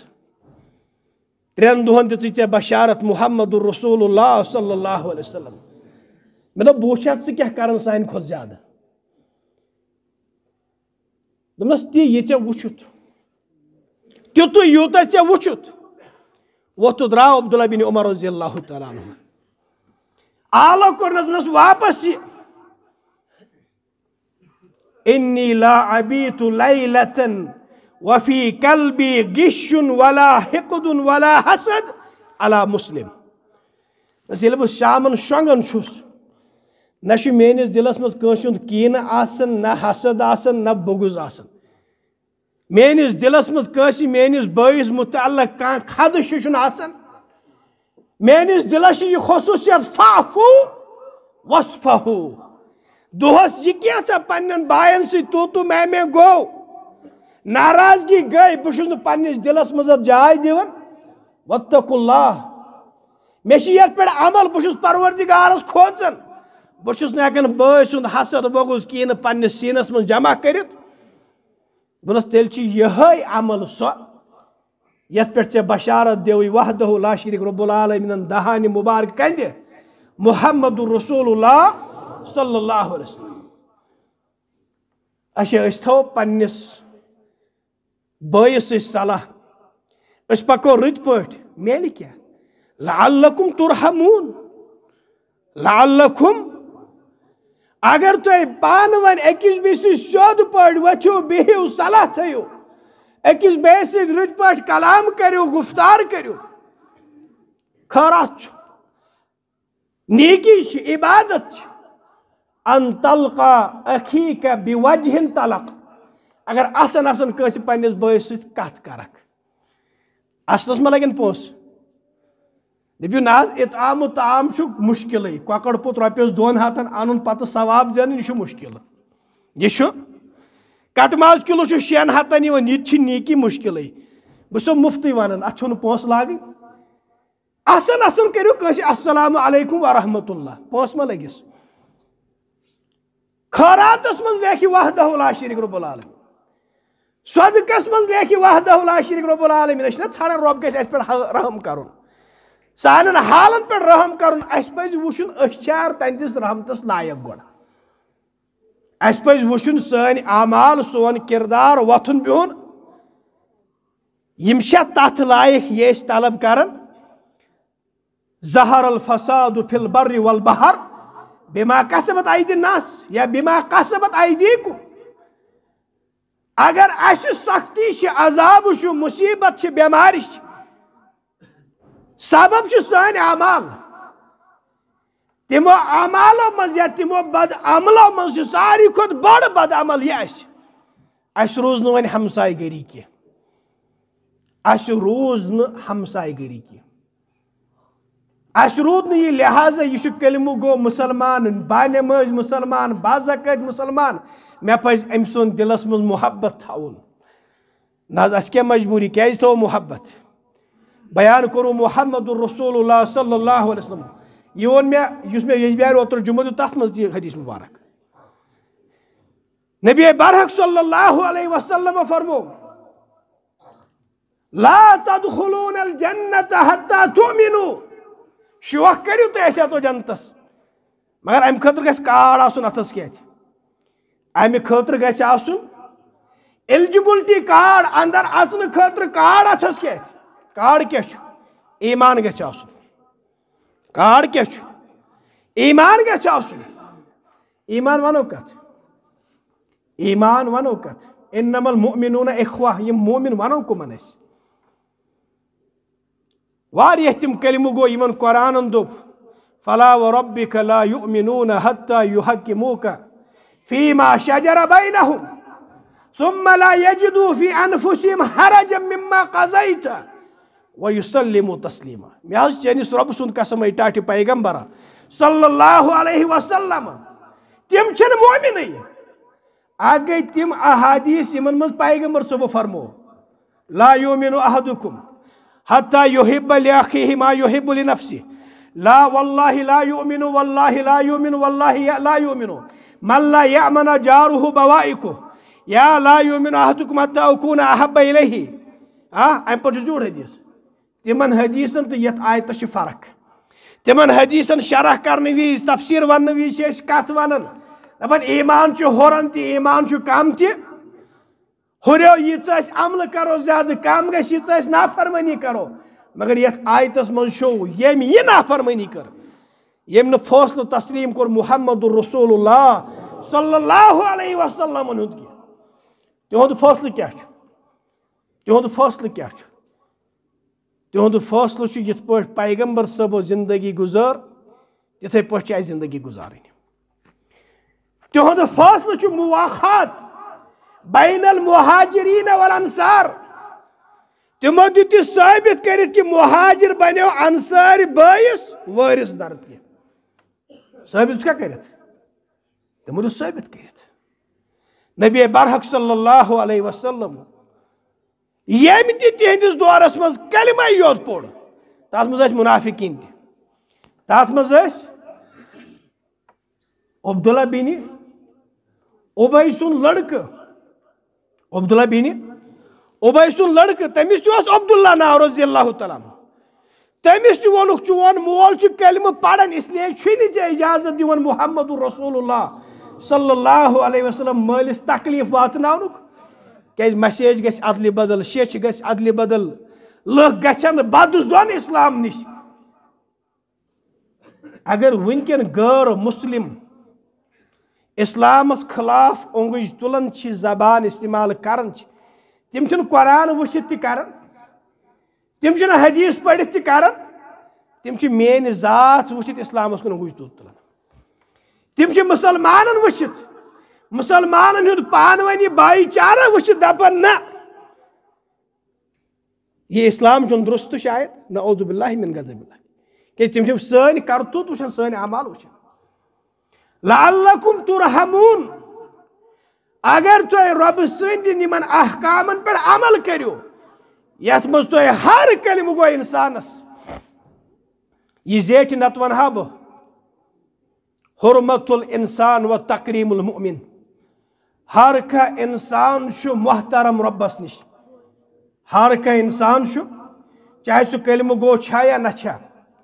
3 دۄہن دِژٕے ژےٚ بشارت محمد الرسول اللہ صلی اللہ علیہ وسلم مےٚ دوٚپ بہٕ وٕچھِ ژٕ کیٛاہ کران سانہِ کھۄتہٕ زیادٕ دوٚپنس تی یہِ ژےٚ وٕچھُتھ تیُتُے یوٗتاہ ژےٚ وٕچھُتھ ووٚتھ تہٕ درٛاو عبداللہ بن عمر رضی اللہ تعالیٰ عنہ آلو کوٚرنس دوٚپنس واپس یہِ انی لا ابیت لیلة وفی قلبی غش ولا حقد ولا حسد علی مسلم ییٚلہِ بہٕ شامن شۄنٛگان چھُس نہ چھُ میٲنِس دلس منٛز کٲنٛسہِ ہُنٛد کیٖنہٕ آسان نہ حسد آسان نہ بغض آسان میٲنِس دلس منٛز کٲنٛسہِ میٲنِس بٲیِس متعلق کانٛہہ خدشہِ چھُنہٕ آسان میٲنِس دلس چھِ یہِ خصوٗصیت فاعفو واصفحو دۄہس یہِ کینٛژھا پننٮ۪ن باین سۭتۍ تو میں گوٚو ناراضگی گئی بہت پنس دلس مز جائے دیوان واتقوا اللہ میشیت پہ عمل بہت پروردگارس کھوچان بہت نکان بٲے سُنٛد حسد بغض کہین پنس سینس من جمع کرت بس تیل یہ عمل سو یت پہ بشارت دیوی وحدہ لا شریک رب العالمین دہانی مبارک کند محمد رسول اللہ صلی اللہ علیہ وسلم اچھا تھو پنس بٲیس صلاح پکو رت پہ میل کیا لعلکم ترحمون لعلکم اگر تھی پان ون اکس بیس سیود پہ وتھو بہو صلاح تھو اکس بیس رت پہ کلام کرو گفتار کرو خیرات نیکی عبادت ان تلقا اخیک بوجہ طلق اگر اصن کنس پنس بٲیس ست کت کرک اصلس ما لگن پونس دپیو نا اطعام و طعام مشکل کۄکر پوت رۄپیس 2 ہتن ان پتہ ثواب زینن یہ مشکل یہ کٹ ماز کلو 6 ہتن یہ نیکی مشکل بس مفتی ونان ات پونس لاگن اصن کرو کنس السلام علیکم ورحمۃ اللہ پونس ما لگس خیراتس من لیکھ وحدہ لا شریک رب العالمین صدقس من لیکھ وحدہ لا شریک رب العالمین ژھانڈان رب گژھِ اس پہ رحم کرن سانن حالن پہ رحم کرن اس پز وچھن اشار تندس رحمتس لائق گوڑ اس پز وچھن سن اعمال سون کردار وتھن بہن یم تتھ لائق یہ طلب کرن ظہر الفساد فی البر والبحر بما کسبت ایدی الناس یا بما کسبت ایدیکم اگر اس سختی عذاب مصیبت بیماری سبب سان اعمال تمو اعمالو من یا تمو بد عملو من ساری کھت بڑ بد عمل یہ اس روز ون ہمسائے گری کی اس روز ہمسائے گری کی اس رود یہ لہذا یہ کلمہ گو مسلمان بانے مز مسلمان بازقت مسلمان مے پز ام سن دلس مز محبت تھاون ناز اس کیا مجبوری کیاز تھو محبت بیان کرو محمد رسول اللہ صلی اللہ علیہ وسلم یہ ون میں یجبیر اوتر جمعہ تس مز یہ حدیث مبارک نبی برحق صلی اللہ علیہ وسلم فرمو لا تدخلون الجنة حتى تؤمنوا شوق کرو تو ایسے تو جنتس مگر ام خاطر گھس کارڈ آسن اتس کیت امہ خاطر گھس آسن ایلجبلٹی کارڈ اندر اژن خاطر کارڈ اتس کیت کارڈ کیا چھ ایمان گھس آسن کارڈ کیا چھ ایمان گھس آسن ایمان ونو کت ایمان ونو کت انما المؤمنون اخوہ یہ مومن ونو کمن اس واریہ تم کلمہ گو یمن قرآن دب فلا وربک لا یؤمنون حتی یحکموک فیما شجر بینہم ثم لا یجدوا فی انفسهم حرجا مما قضیت ویسلموا تسلیما میں چینس رب سند قسم ٹاٹھ پیغمبر صلی اللہ علیہ وسلم تم چھن مومن آگئی تم احادیث یمن من پیغمبر صبح فرمو لا یؤمن احدکم حتى يحب لأخيه ما يحب لنفسه لا والله لا يؤمن والله لا يؤمن والله لا يؤمن من لا يأمن جاره بوائكه يا لا يؤمن أحدكم حتى أكون أحب إليه أم پر جوڑ حدیث تمن حدیثن تو یت آیت فرق تمن حدیثن شرح کرنے ویز تفسیر ون ویز کت ونن دپان ایمان ہورن تی ایمان کم تی ہریو یہ عمل کرو زیادہ کم گھس یہ نافرمانی کرو مگر یت آیتس من شو یم یہ نافرمانی کر یم نے فیصلہ تسلیم کر محمد رسول اللہ صلی اللہ علیہ وسلم ہند کی تہد فیصلہ کیا تہد فیصلہ کیا تہد فیصلہ یت پہ پیغمبر صاحب زندگی گزار تتھے پہ زندگی گزارن تہد فیصلہ مواخات بین المہاجرین والانصار تمو دیتی ثابت کرت کہ مہاجر بنیو انصار بائیس وارث در تی ثابت کیا کرت تمو دیتی ثابت کرت نبی برحق صلی اللہ علیہ وسلم یم تہندس دورس مز کلمہ یوت پوڑ تات مز منافقین تات مز عبداللہ بن ابی سن لڑکہ عبداللہ بن ابی سن لڑکہ تمس تہ عبداللہ ناو رضی اللہ تعالیٰ عنہ تمس تہ وونک چون مول کلمہ پڑھن اس لیے چھنہ ژے اجازت دیون محمد رسول اللہ صلی اللہ علیہ وسلم مالس تکلیف واتناونک کیاز میسیج گژھِ ادلہِ بدل شیچھ گژھِ ادلہِ بدل لُکھ گژھن بد زون اسلام نش اگر ونکن غیر مسلم اسلامس خلاف اونگج تلن چھ زبان استعمال کرن چھ تم چھن قرآن وچھت تہ کرن تم چھن حدیث پڑھت تہ کرن تم چھ مین ذات وچھت اسلامس کن اونگج تلن تم چھ مسلمانن وچھت مسلمانن ہند پانونی بائی چارہ وچھت دپن نہ یہ اسلام چون درست شاید نعوذ باللہ من غضب اللہ کہ تم چھ سن کرتوت وچھن سن اعمال وچھن لعلکم ترحمون اگر تو رب سند نمن احکامن پر عمل کرو یت مز تو ہر کلمہ گو انسانس یہ زیٹ نت ونہا بہ حرمت الانسان و تکریم المؤمن ہر کا انسان شو محترم ربس نش ہر کا انسان شو چاہے سو کلمہ گو چھا یا نہ چھا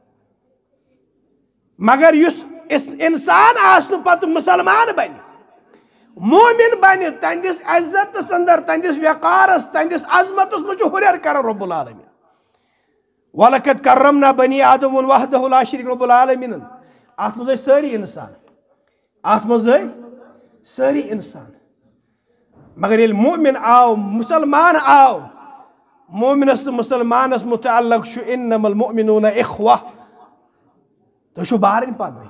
مگر یس انسان آسن پتہ مسلمان بن مومن بن تہندس عزت اندر تہندس وقارس تہندس عظمتس مجھ ہریر کر رب العالمین وَلَقَدْ كَرَّمْنَا بَنِي آدَمَ وَحْدَهُ لَا شَرِيكَ رب العالمین ات مز ساری انسان ات مز ساری انسان مگر یل مومن آو مسلمان آو مومنس تو مسلمانس متعلق شو انما المؤمنون اخوہ تو شو بارن پانوین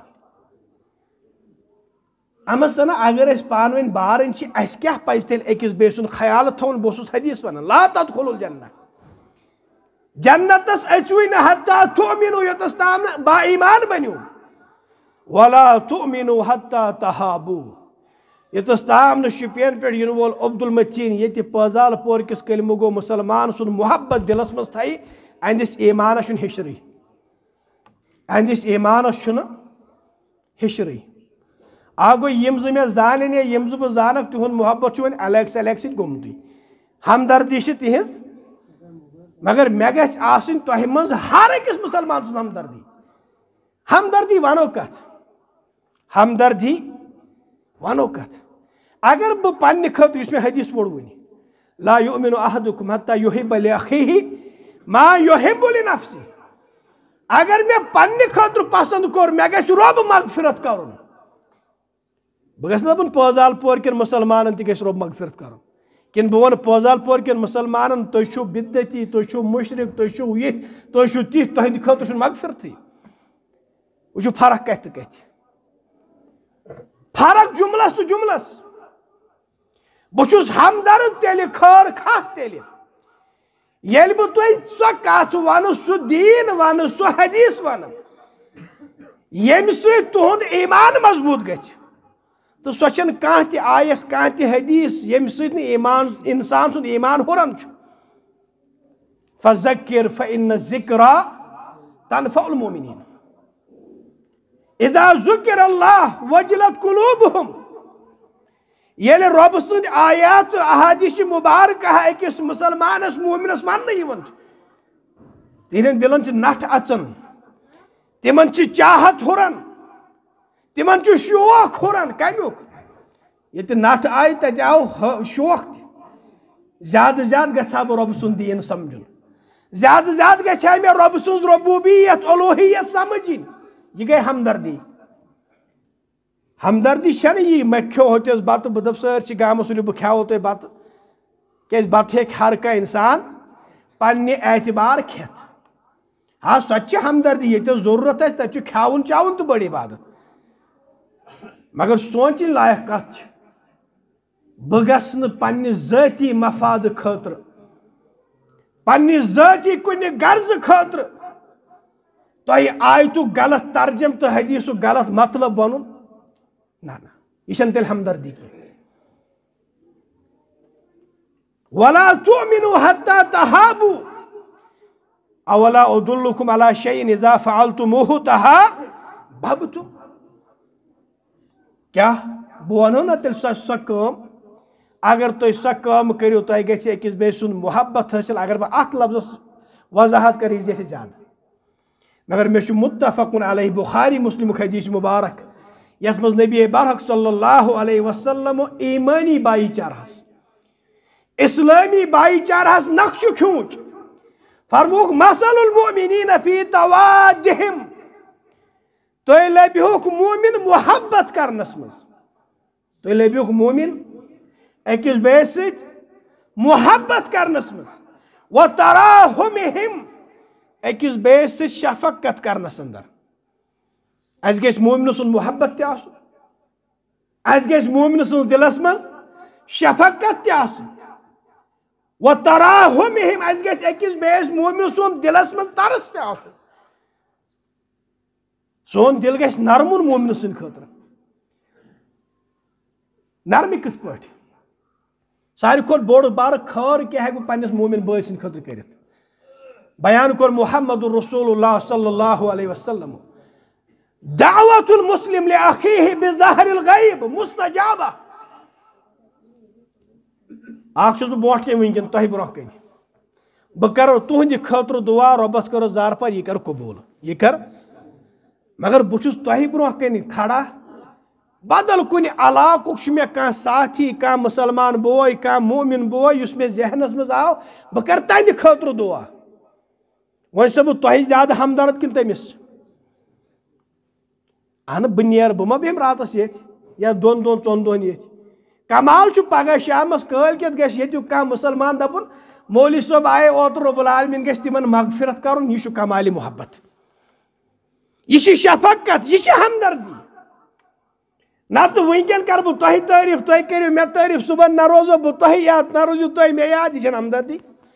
اما سنا اگر اس پانوین بارن چی اس کیا پائز تیل ایکس بیسن خیال تھون بوسوس حدیث ونن لا تدخلوا الجنہ جنتس اچوین حتی تؤمنو یتستامنا با ایمان بنیو ولا تؤمنو حتی تحابو یتستامنا شپین پر ینوول عبد المتین یتی پازال پور کس کلمہ گو مسلمان سن محبت دلس مز تھائی اندس ایمان شن ہشری اندس ایمان شن ہشری آگو یمز میں زانن یا یمز بہ زانک تہن محبت چون الگ سلیک سن گمتی ہمدردی چھ تہنز مگر مے گژھِ آسن تہ مز ہر أکس مسلمان سن ہمدردی ونو کت ہمدردی ونو کت اگر بہ پنہ خاطر اس میں حدیث پوڑ ونی لا یؤمن احدکم حتی یحب لاخیہ ما یحب لنفسہ اگر میں پنہ خاطر پسند کور مے گژھِ رب مغفرت کرن بہ گژھِ نہ دپن پوزال پور کن مسلمانن تہ گژھِ رب مغفرت کرن کن بہ ون پوزال پور کن مسلمانن تُہۍ چھو بدعتی تُہۍ چھو مشرک تُہۍ چھو یہ تُہۍ چھو تِتھ تہندِ خاطر چھُنہٕ مغفرتٕے وچھو فرق کتھ تہ کتھ فرق جملس تو جملس بہ چھُس ہمدرد تیلہِ خٲر خواہ تیلہِ ییٚلہِ بہ تۄہہِ سۄ کتھ ونہٕ سُہ دیٖن ونہٕ سُہ حدیث ونہٕ ییٚمہِ سۭتۍ تُہُنٛد ایمان مضبوط گژھِ تو سۄ چھنہٕ کانٛہہ تہِ آیت کانٛہہ تہِ حدیث ییٚمہِ سۭتۍ نہٕ ایمان انسان سُنٛد ایمان ہُران چھُ فذکر فإن الذکریٰ تنفع المؤمنین اذا ذکر اللہ وجلت قلوبہم ییٚلہِ رۄب سٕنٛدۍ آیات احادیث مبارکہ أکِس مسلمانس مومنس وننہٕ یِوان چھِ تِہنٛدٮ۪ن دلن چھِ نٹھ اژان تِمن چھِ چاہت ہُران تِمن چھُ شوق ہُران کمیُک ییٚتہِ نٹھ آیہِ تتہِ آو شوق تہِ زیادٕ زیادٕ گژھِ ہا بہٕ رۄبہٕ سُنٛد دیٖن سمجھُن زیادٕ زیادٕ گژھِ ہا مےٚ رۄبہٕ سٕنٛز ربوبیت الوہیت سمجھِنۍ یہ گئی ہمدردی ہمدردی چھنہ یہ مے کھیو ہوتس بتہ بہ دپ سٲرسٕے گامس ؤنِو بہ کھیاوو تۄہہِ بتہٕ کیازِ بتہٕ ہیٚکہِ ہر کانٛہہ انسان پننہِ اعتبار کھٮ۪تھ ہاں سۄ تہِ چھِ ہمدردی ییٚتٮ۪س ضروٗرت آسہِ تتہِ چھُ کھیاوُن چاوُن تہٕ بٔڑ عبادت مگر سونچِنۍ لایق کتھ چھِ بہ گژھٕ نہٕ پننہِ ذٲتی مفاد خٲطرٕ پننہِ ذٲتی کُنہِ غرضہٕ خٲطرٕ تۄہہِ آیتُک غلط ترجم تہٕ حدیثُک غلط مطلب ونُن نہ نہ یہ چھنہٕ تیٚلہِ ہمدردی کینٛہہ ولا تؤمنوا حتى تحابوا اولا ادلكم على شيء اذا فعلتموه تحاببتم. کیا بہ ونو نا تیل سہ کام اگر تھی سہ کام کرو تہ گژھِ أکِس بیٚیہِ سُنٛد محبت حٲصِل. اگر بہٕ اتھ لفظس وضاحت کر یہِ زیٹھِ زیادٕ مگر مےٚ چھُ متفقن علیہ بخاری مسلم حدیث مبارک یتھ منٛز نبی برحق صلی اللہ علیہ وسلم ایمانی بائی چارہس اسلامی بائی چارہس نقش کھونچ فرموک مثل المؤمنین فی توادہم تُہۍ لبہوک مومن محبت کرنس مز تُہۍ لبہوک مومن أکِس بیٚیِس سۭتۍ محبت کرنس مز وتراحمہم أکِس بیٚیِس سۭتۍ شفقت کرنس اندر. اَسہِ گژھِ مومنہٕ سُنٛد محبت تہِ آسُن اَسہِ گژھِ مومنہٕ سٕنٛز دلس منٛز شفقت تہِ آسٕنۍ وتراحمہم اَسہِ گژھِ أکِس بیٚیِس مومنہٕ سُنٛد دلس منٛز ترس تہِ آسُن. سون دل گژھِ نرمُن مومنہٕ سٕنٛدِ خٲطرٕ. نرمہِ کِتھ پٲٹھۍ ساروی کھۄتہٕ بوٚڑ بارٕ خٲر کیٛاہ ہٮ۪کہٕ بہٕ پننِس مومن بٲے سٕنٛدِ خٲطرٕ کٔرِتھ. بیان کوٚر محمد رسول اللہ صلی اللہ علیہ وسلم دعوت المسلم لأخیہ بظہر الغیب مستجابہ. اکھ چھُس بہٕ برونٛٹھ کَنہِ وٕنکٮ۪ن تۄہہِ برونٛہہ کَنہِ بہٕ کرو تُہنٛدِ خٲطرٕ دعا رۄبس کٔرٕس زار پار یہِ کر قبوٗل یہِ کر مگر بہٕ چھُس تۄہہِ برونٛہہ کَنہِ کھڑا بدل کُنہِ علاقُک چھُ مےٚ کانٛہہ ساتھی کانٛہہ مُسلمان بوے کانٛہہ مومن بوے یُس مےٚ ذہنس منٛز آو بہٕ کرٕ تہنٛدِ خٲطرٕ دعا. وۄنۍ چھُسا بہٕ تۄہہِ زیادٕ ہمدرد کِنہٕ تٔمِس اہن بہٕ نیرٕ بہٕ ما بیٚہمہٕ راتس ییٚتہِ یا دۄن دۄہن ژۄن دۄہن ییٚتہِ. کمال چھُ پگہہ شامس کٲلکٮ۪تھ گژھِ ییٚتیُک کانٛہہ مُسلمان دپُن مولوی صٲب آیے اوترٕ رۄب العالمیٖن گژھِ تِمن مغفرت کرُن. یہِ چھُ کمالِ محبت یہِ چھِ شفقت یہِ چھِ ہمدردی. نتہٕ وٕنکٮ۪ن کرٕ بہٕ تۄہہِ تعریٖف تُہۍ کٔرِو مےٚ تعریٖف صبحن نہ روزو بہٕ تۄہہِ یاد نہ روٗزِو تُہۍ مےٚ یاد یہِ چھنہٕ ہمدردی.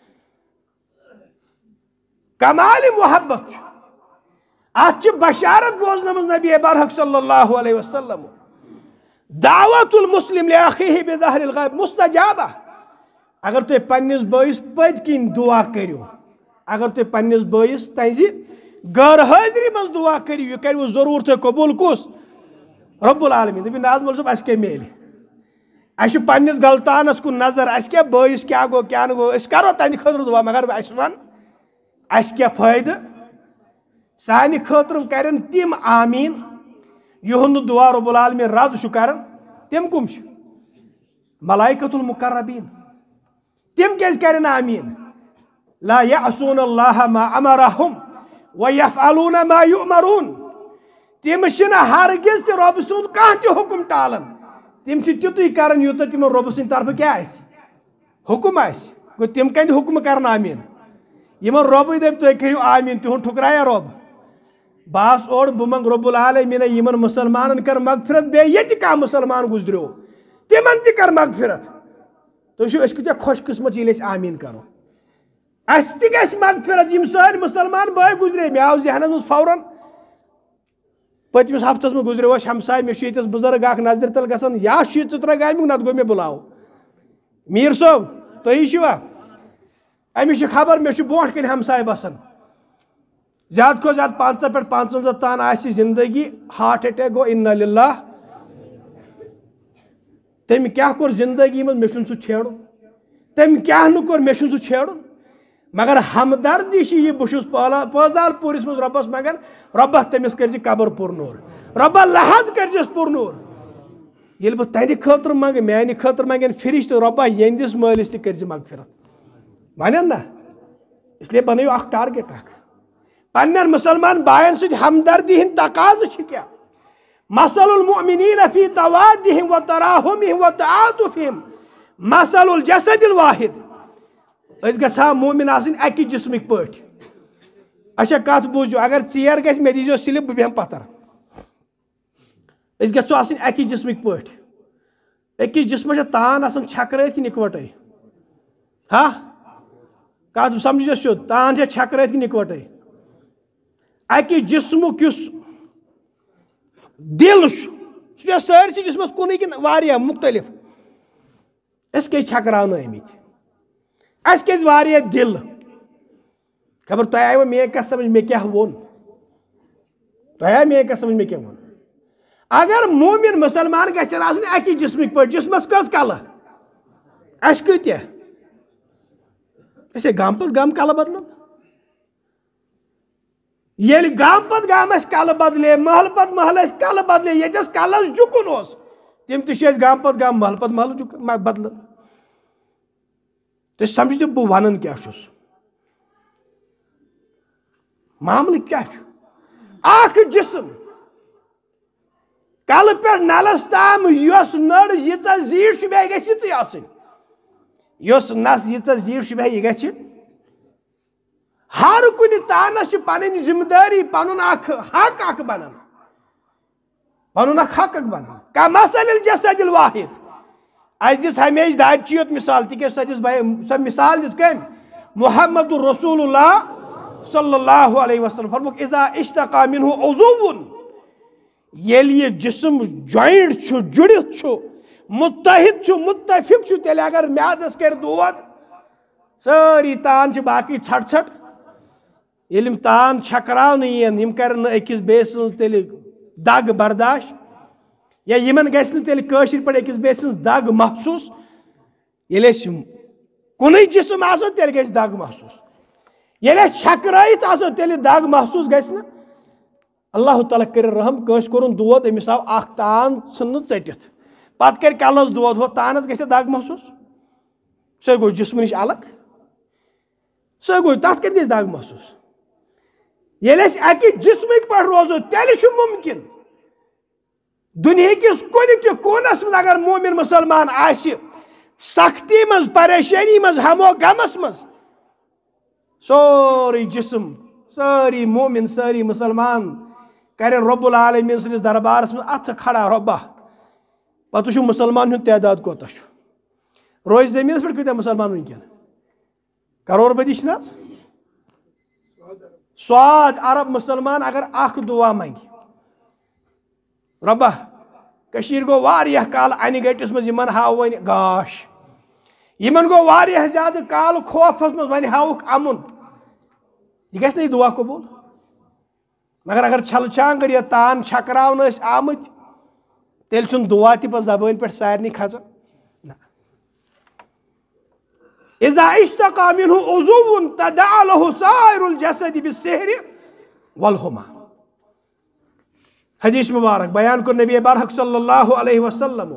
کمالِ محبت چھُ اتھ چھِ بشارت بوزنٲمٕژ نبی برحق صلی اللہ علیہ وسلم دعوت المسلم لأخیہ بظہر الغیب مستجابہ. اگر تُہۍ پننِس بٲیِس پٔتۍ کِنۍ دعا کٔرِو اگر تُہۍ پننِس بٲیِس تہنٛزِ غٲر حٲضری منٛز دعا کٔرِو یہِ کروٕ ضروٗر تۄہہِ قبوٗل کُس رۄب العالمیٖن. دٔپِو ناظ مول صٲب اَسہِ کیٛاہ میلہِ اَسہِ چھُ پننِس غلطانس کُن نظر اَسہِ کیٛاہ بٲیِس کیٛاہ گوٚو کیٛاہ نہٕ گوٚو أسۍ کرو تہنٛدِ خٲطرٕ دعا مگر اَسہِ وَن اَسہِ کیٛاہ فٲیدٕ. سانہِ خٲطرٕ کرن تِم آمیٖن یِہُنٛد نہٕ دعا رۄب العالمیٖن رد چھُ کران. تِم کٕم چھِ ملائکۃ المقربیٖن. تِم کیٛازِ کرن آمیٖن لا یعصوٗن اللہ ما امرہم ویفعلوٗن ما یؤمرون. تِم چھِنہٕ ہرگز تہِ رۄبہٕ سُنٛد کانٛہہ تہِ حُکم ٹالان. تِم چھِ تیُتُے کران یوٗتاہ تِمن رۄبہٕ سٕنٛدِ طرفہٕ کیٛاہ آسہِ حُکم آسہِ. گوٚو تِم کَتہِ حُکمہٕ کرن آمیٖن یِمن رۄبٕے دَپہِ تُہۍ کٔرِو آمیٖن تِہُنٛد ٹھُکرایا رۄب. بہٕ آس اور بہٕ منٛگہٕ رۄب العالمیٖنَے یِمن مُسلمانن کر مغفرت بیٚیہِ ییٚتہِ کانٛہہ مُسلمان گُزریو تِمن تہِ کر مغفرت. تُہۍ وٕچھِو أسۍ کۭتیاہ خۄش قٕسمت ییٚلہِ أسۍ آمیٖن کرو اَسہِ تہِ گژھِ مغفرت. یِم سٲنۍ مُسلمان بٲے گُزرے مےٚ آو ذہنس منٛز فوراً پٔتمِس ہفتس منٛز گُزریو اَسہِ ہمساے مےٚ چھُ ییٚتٮ۪س بُزرگ اکھ نظرِ تل گژھان یا چھُ یہِ ژٕترا گامیُک نتہٕ گوٚو مےٚ بُلاو میٖر صٲب تُہی چھِوا أمِس چھِ خبر مےٚ چھُ برونٛٹھ کَنہِ ہمساے بسان زیادٕ کھۄتہٕ زیادٕ 50 پٮ۪ٹھ 55 تام آسہِ زندگی ہارٹ اٹیک گوٚو اِنّا لِلّٰہ. تٔمۍ کیٛاہ کوٚر زندگی منٛز مےٚ چھُنہٕ سُہ چھیڑُن تٔمۍ کیٛاہ نہٕ کوٚر مےٚ چھُنہٕ سُہ چھیڑُن مگر ہمدردی چھِ یہِ بہٕ چھُس پٲزال پوٗرِس منٛز رۄبس منٛگان رۄبا تٔمِس کٔرزِ قبر پُرنوٗر رۄبا لحد کٔرزٮ۪س پُرنوٗر. ییٚلہِ بہٕ تہنٛدِ خٲطرٕ منٛگہٕ میانہِ خٲطرٕ منٛگن فرشتہٕ رۄبا یِہنٛدِس مٲلِس تہِ کٔرزِ مغفرت. وَنٮ۪ن نا اسلیے بنٲیِو اکھ ٹارگیٹ اکھ پننٮ۪ن مُسلمان بایَن سۭتۍ ہمدردی ہٕنٛدۍ تقاضہٕ چھِ کیٛاہ. مثل المؤمنین فی توادہم وتراحمہم وتعاطفہم مثل الجسد الواحد. أسۍ گژھِ ہا مومن آسٕنۍ اَکہِ جسمٕکۍ پٲٹھۍ. اچھا کتھ بوٗزِو اگر ژیر گژھِ مےٚ دیٖزیو سِلپ بہٕ بیٚہمہٕ پتھر. أسۍ گژھو آسٕنۍ اَکہِ جسمٕکۍ پٲٹھۍ. أکِس جسمس چھا تان آسان چھکرٲیِتھ کِنہٕ اِکوٹے ہا کتھ سمجھِو سیوٚد تان چھا چھکرٲیِتھ کِنہٕ اِکوٹے. اَکہِ جسمُک یُس دل چھُ سُہ چھا سٲرسٕے جسمس کُنُے کِنہٕ واریاہ مُختلف. أسۍ کیٛازِ چھکراونہٕ آمٕتۍ اس کیٛازِ واریاہ دل خبر تۄہہِ آیوٕ مےٚ کیٛاہ سمجھ مےٚ کیٛاہ ووٚن تۄہہِ آیہِ مےٚ کیٛاہ سمجھ مےٚ کیٛاہ ووٚن اگر مومن مسلمان گژھن آسٕنۍ اکی جسمٕکۍ پٲٹھۍ جسمس کٔژ کلہٕ اَسہِ کۭتیاہ أسے گام پتہٕ گام کلہٕ بدلن ییٚلہِ گام پتہٕ گام اَسہِ کلہٕ بدلے محلہٕ پتہٕ محلہٕ اَسہِ کلہٕ بدلے ییٚتٮ۪س کلس جُکُن اوس تِم تہِ چھِ اَسہِ گام پتہٕ گام محلہٕ پتہٕ محلہٕ بدلن تُہۍ سمجھِو بہٕ ونان کیٛاہ چھُس معاملہٕ کیٛاہ چھُ اکھ جسم کلہٕ پٮ۪ٹھ نلس تام یۄس نٔر ییٖژاہ زیٖٹھ شُبہِ گژھِ یِژٕے آسٕنۍ یۄس نس ییٖژاہ زیٖٹھ شُبہِ یہِ گژھِ ہر کُنہِ تانس چھِ پنٕنۍ ذمہٕ دٲری پنُن اکھ حق اکھ بنان پنُن اکھ حق اکھ بنان کمثل الجسد الواحد اَسہِ دِژ ہمیشہِ دادچی یوت مثال تِکیٛازِ سۄ مثال دِژ کٔمۍ محمد رسول اللہ صلی اللہ علیہ وسلم فرموک اذا اشتقا منہ عضو ییٚلہِ یہِ جسم جوینٹ چھُ جُڑِتھ چھُ متحد چھُ متفق چھُ تیٚلہِ اگر میادس کرِ دود سٲری تان چھِ باقٕے ژھٹھ ژھٹھ ییٚلہِ یِم تان چھکراونہٕ یِن یِم کرن نہٕ أکِس بیٚیہِ سٕنٛز تیٚلہِ دگ برداشت یا یِمن گژھِ نہٕ تیٚلہِ کٲشِر پٲٹھۍ أکِس بیٚیہِ سٕنٛز دگ محسوٗس ییٚلہِ أسۍ کُنُے جسم آسو تیٚلہِ گژھِ دگ محسوٗس ییٚلہِ أسۍ چھکرٲیِتھ آسو تیٚلہِ دگ محسوٗس گژھِ نہٕ اللہ تعالیٰ کٔرِن رحم کٲنٛسہِ کوٚرُن دود أمِس آو اکھ تان ژھٕننہٕ ژٔٹِتھ پتہٕ کرِ کلس دود ہُتھ تانس گژھِ دگ محسوٗس سُہ گوٚو جسمہٕ نِش الگ سُہ گوٚو تتھ کتہِ گژھِ دگ محسوٗس ییٚلہِ أسۍ اکہِ جسمٕکۍ پٲٹھۍ روزو تیٚلہِ چھُ مُمکِن دُنہِکِس کُنہِ تہِ کوٗنس منٛز اگر مومن مسلمان آسہِ سختی منٛز پریشٲنی منٛز ہمو غمس منٛز سورُے جسم سٲری مومن سٲری مسلمان کرن رب العالمین سٕنٛدِس دربارس منٛز اتھٕ کھڑا رۄبا پتہٕ وٕچھو مسلمان ہُنٛد تعداد کوٗتاہ چھُ روزِ زٔمیٖنس پٮ۪ٹھ کۭتیاہ مسلمان وٕنکٮ۪ن کرور بدی چھِنہ حظ سواد عرب مسلمان اگر اکھ دعا منگہِ رۄبا کٔشیٖر گوٚو واریاہ کال انہِ گٔٹِس منٛز یِمن ہاو وۄنۍ گاش یِمن گوٚو واریاہ زیادٕ کال خوفس منٛز وۄنۍ ہاوُکھ امُن یہِ گژھِ نہ یہِ دعا قبوٗل مگر اگر چھلہٕ چھانگٕر یا تان چھکراونہٕ ٲسۍ آمٕتۍ تیٚلہِ چھُنہٕ دعا تہِ پتہٕ زبٲنۍ پٮ۪ٹھ سارنٕے کھژان نہ اذا اشتقا منہ عضو تداعى له سائر الجسد بالسہر والحمى حدیث مبارک بیان کوٚر نبی برحق صلی اللہ علیہ وسلم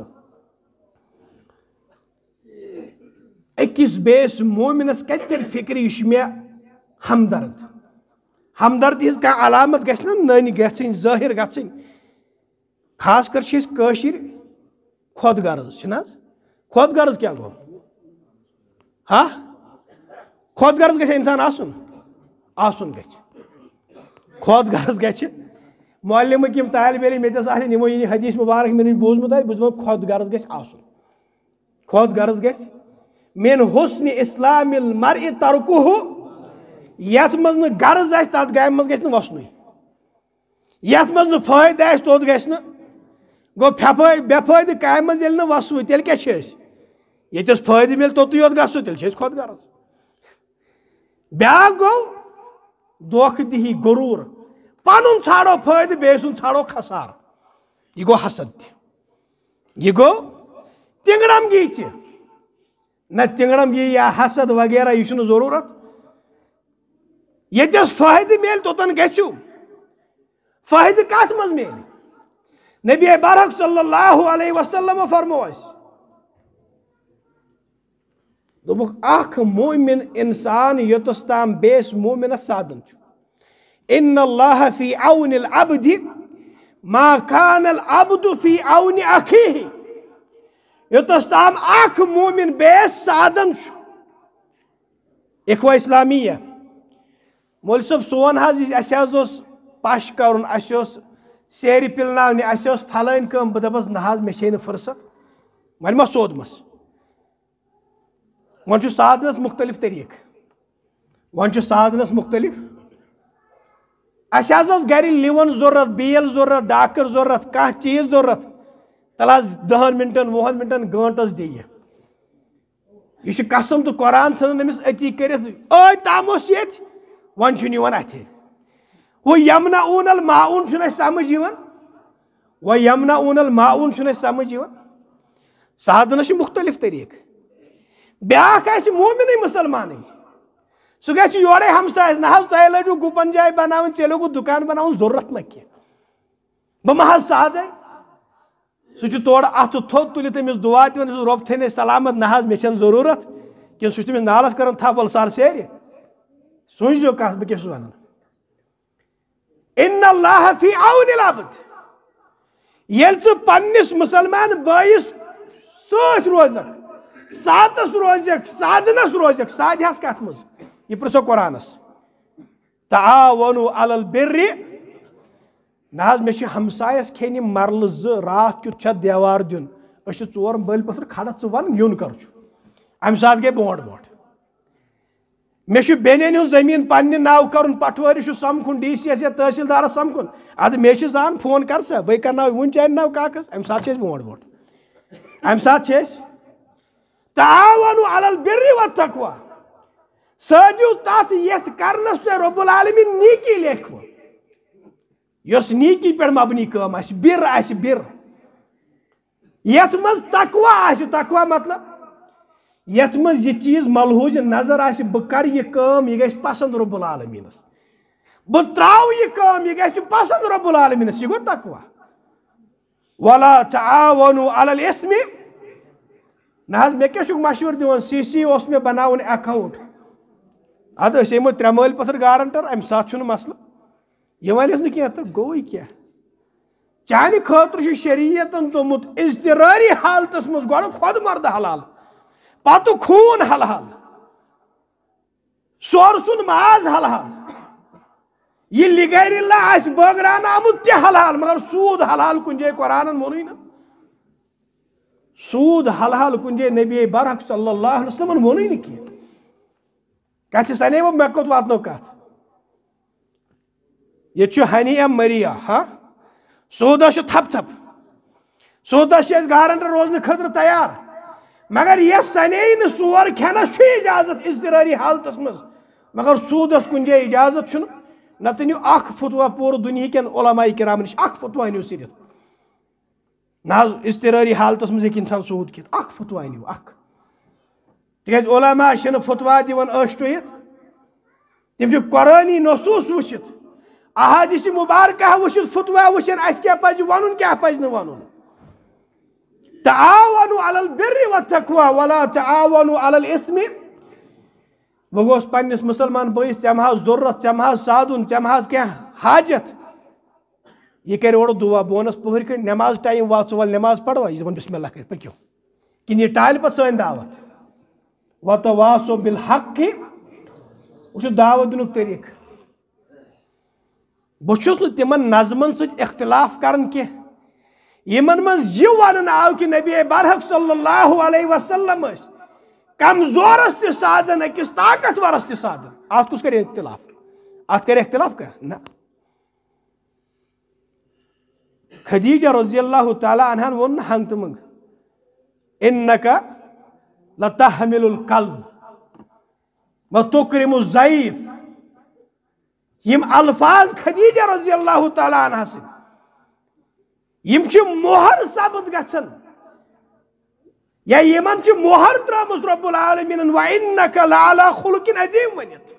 أکِس بیٚیِس مومنس کتہِ ترِ فکرِ یہِ چھُ مےٚ ہمدرد ہمدردی ہٕنٛز کانٛہہ علامت گژھِ نہ نٔنۍ گژھٕنۍ ظٲہِر گژھٕنۍ خاص کر چھِ أسۍ کٲشِر خۄد غرض چھِنہ حظ خۄد غرض کیٛاہ گوٚو ہا خۄد غرض گژھِ اِنسان آسُن گژھِ خۄد غرض گژھِ معلمٕکۍ یِم طالبہِ علم ییٚتٮ۪س آسن یِمو یہِ حدیث مبارک مےٚ نِش بوٗزمُت آسہِ بہٕ چھُس دپان خۄد غرض گژھِ آسُن خۄد غرض گژھِ من حسن اسلام المرء ترکُہ یتھ منٛز نہٕ غرض آسہِ تتھ گامہِ منٛز گژھِ نہٕ وسنُے یتھ منٛز نہٕ فٲیدٕ آسہِ توٚت گژھِ نہٕ گوٚو بے فٲیدٕ کامہِ منٛز ییٚلہِ نہٕ وسوٕے تیٚلہِ کیٛاہ چھِ أسۍ ییٚتٮ۪س فٲیدٕ مِلہِ توٚتُے یوت گژھو تیٚلہِ چھِ أسۍ خۄد غرض بیٛاکھ گوٚو دھوکہٕ دِہی غروٗر پنُن ژھانڈو فٲیدٕ بیٚیہِ سُنٛد ژھانڈو خسارٕ یہِ گوٚو حسد تہِ یہِ گوٚو تِنگڑمگی تہِ نہ تِنگڑمگی یا حسد وغیرہ یہِ چھُنہٕ ضروٗرت ییٚتٮ۪س فٲیدٕ مِلہِ توٚتن گژھِو فٲیدٕ کتھ منٛز مِلہِ نبی برحق صلی اللہ علیہ وسلم فرمو اَسہِ دوٚپُکھ اکھ مومن انسان یوٚتس تام بیٚیِس مومنس سادن چھُ ان اللہ فی عون العبد ما کان العبد فی عون اخیہ یوٚتس تام اکھ مومن بیٚیِس سادن چھُ اخوہ اسلامیہ مولوی صٲب سون حظ اَسہِ حظ اوس پش کرُن اَسہِ اوس سیرِ پِلناونہِ اَسہِ اوس پھلٲنۍ کٲم بہٕ دپس نہ حظ مےٚ چھے نہٕ فٕرست وۄنۍ ما سودمس وۄنۍ چھُ سادنس مختلف طریٖقہٕ اَسہِ حظ ٲس گرِ لِوَن ضوٚرتھ بیل ضوٚرتھ ڈاکٕر ضوٚرتھ کانٛہہ چیٖز ضوٚرتھ تَلہٕ حظ 10 مِنٹن 20 مِنٹن گٲنٛٹس دِیہِ یہ قسم تو قرآن ژھٕنن أمِس أتی کٔرِتھ تام اوس ییٚتہِ وۄنۍ چھُنہٕ یِوان اَتھے وۄنۍ یمنعون الماعون چھُنہٕ اَسہِ سمجھ یِوان وۄنۍ یمنعون الماعون چھُنہٕ اَسہِ سمجھ یِوان سادنس چھُ مختلف طریقہٕ بیٛاکھ آسہِ مومنٕے مُسلمانٕے سُہ گژھِ یورے ہمسایس نہ حظ تۄہہِ لٲجِو گُپن جاے بناوٕنۍ ژےٚ لوگوٗ دُکان بناوُن ضروٗرت ما کینٛہہ بہٕ ما حظ سادے سُہ چھُ تورٕ اَتھٕ تھوٚد تُلِتھ أمِس دُعا دِوان رۄب تھٲینَے سلامت نہ حظ مےٚ چھَنہٕ ضروٗرت کِنہٕ سُہ چھُ تٔمِس نالس کران تھپھ وَلہٕ سر سیرِ سوٗنٛچزیو کتھ بہٕ کیٛاہ چھُس وَنان اِنَّ اللّٰہِ فی عون العبد ییٚلہِ ژٕ پننِس مُسلمان بٲیِس سۭتۍ روزکھ ساتس روزکھ سادنس روزکھ سادہس کتھ منٛز یہ پرژھو قرآنس تعاونوا علی البر نہ حظ مےٚ چھِ ہمسایس کھیٚنہِ مرلہٕ زٕ راتھ کیُتھ چھا دیوار دیُن أسۍ چھِ ژور بٔلۍ پٔتھر کھڑا ژٕ وَن یُن کر چھُ اَمہِ ساتہٕ گٔے برونٛٹھ برونٛٹھ مےٚ چھُ بیٚنٮ۪ن ہُنٛد زٔمیٖن پننہِ ناو کرُن پٹوٲرِس چھُ سمکھُن ڈی سی یس یا تحصیٖلدارس سمکھُن اَدٕ مےٚ چھِ زان فون کر سا بٕے کرناو وُنۍ چانہِ ناو کاغذ اَمہِ ساتہٕ چھِ أسۍ برونٛٹھ برونٛٹھ اَمہِ ساتہٕ چھِ أسۍ تعاونوا علی البر والتقویٰ سٲدِو تتھ یتھ کرنس تۄہہِ رۄب العالمیٖن نیٖکی لیکھوٕ یۄس نیٖکی پٮ۪ٹھ مبنی کٲم آسہِ بِر آسہِ بِر یتھ منٛز تقوا آسہِ تقوا مطلب یتھ منٛز یہِ چیٖز ملحوٗظ نظر آسہِ بہٕ کرٕ یہِ کٲم یہِ گژھِ پسنٛد رۄب العالمیٖنس بہٕ تراوٕ یہِ کٲم یہِ گژھِ پسنٛد رۄب العالمیٖنس یہِ گوٚو تقوا ولا تعاونوا علی الاثم نہ حظ مےٚ کیٛاہ چھُکھ مشورٕ دِوان سی سی اوس مےٚ بناوُن اکاؤنٹ ادٕ أسۍ یِمو ترٛےٚ مٲلۍ پتھر گارنٹر امہِ ساتہٕ چھُنہٕ مسلہٕ یہِ ونٮ۪س نہٕ کینٛہہ تہٕ گوٚوٕے کیٛاہ چانہِ خٲطرٕ چھُ شریعتن تھوٚمُت اضطرٲری حالتس منٛز گۄڈٕ خۄد مرد حلال پتہٕ خوٗن حلال سورٕ سُنٛد ماز حلال یہِ لِگرِ اللہ آسہِ بٲگراونہٕ آمُت تہِ حلال مگر سوٗد حلال کُنہِ جایہِ قرآنن ووٚنُے نہٕ سوٗد حلال کُنہِ جایہِ نبی برحق صلی اللہ علیہ وسلمن ووٚنُے نہٕ کینٛہہ کتھِ سنے وۄنۍ مےٚ کوٚت واتنو کتھ ییٚتہِ چھُ ہنی ایم مریا ہا سودس چھُ تھپ تھپ سودس چھِ أسۍ گارنٹر روزنہٕ خٲطرٕ تیار مگر یس سنے نہٕ ژور کھٮ۪نس چھُ اجازت اضطرٲری حالتس منٛز مگر سوٗدس کُنہِ جایہِ اجازت چھُنہٕ نتہٕ أنِو اکھ فتوا پوٗرٕ دُنہِکٮ۪ن علماء کرام نِش اکھ فتوا أنِو صرف نہ حظ اضطرٲری حالتس منٛز ہیٚکہِ انسان سوٗد کھٮ۪تھ اکھ فتوا أنِو اکھ تِکیٛازِ علماء چھِنہٕ فتوا دِوان ٲش ٹُوِتھ تِم چھِ قرٲنی نصوٗص وٕچھِتھ احادیث مبارکہ وٕچھِتھ فتوا وٕچھن اَسہِ کیٛاہ پزِ وَنُن کیٛاہ پزِ نہٕ وَنُن تعاونوا علی البر والتقویٰ ولا تعاونوا علی الاثم وۄنۍ گوٚژھ پننِس مُسلمان بٲیِس ژےٚ ما حظ ضروٗرت ژےٚ ما حظ سادُن ژےٚ ما حظ کینٛہہ حاجت یہِ کرِ اورٕ دُعا بہٕ وَنس پٕہٕرۍ کھٔنٛڈۍ نٮ۪ماز ٹایم وات ژٕ وَلہٕ نٮ۪ماز پروا یہِ دَپان بسم اللہ کٔرِتھ پٔکِو کِنہٕ یہِ ٹالہِ پتہٕ سٲنۍ دعوت وتواصوا بالحق وۄنۍ چھُ دعوت دِنُک طریٖقہٕ بہٕ چھُس نہٕ تِمن نظمن سۭتۍ اختلاف کران کینٛہہ یِمن منٛز یہِ وننہٕ آو کہِ نبی برحق صلی اللہ علیہ وسلم ٲسۍ کمزورس تہِ سادن أکِس طاقتورس تہِ سادن اتھ کُس کرِ اختلاف اتھ کرِ اختلاف کانٛہہ نہ خدیجہ رضی اللہ تعالیٰ عنہن ووٚن نہٕ ہنٛگ تہٕ منٛگ انکا لتحمل الکلب وتکرم الضعیف یم الفاظ خدیجہ رضی اللہ تعالیٰ عنہ سٕنٛدۍ یم چھِ مۄہر ثبت گژھان یا یمن چھِ مۄہر ترٲومٕژ رۄب العالمیٖنن وانک لعلی خلق عظیم ؤنِتھ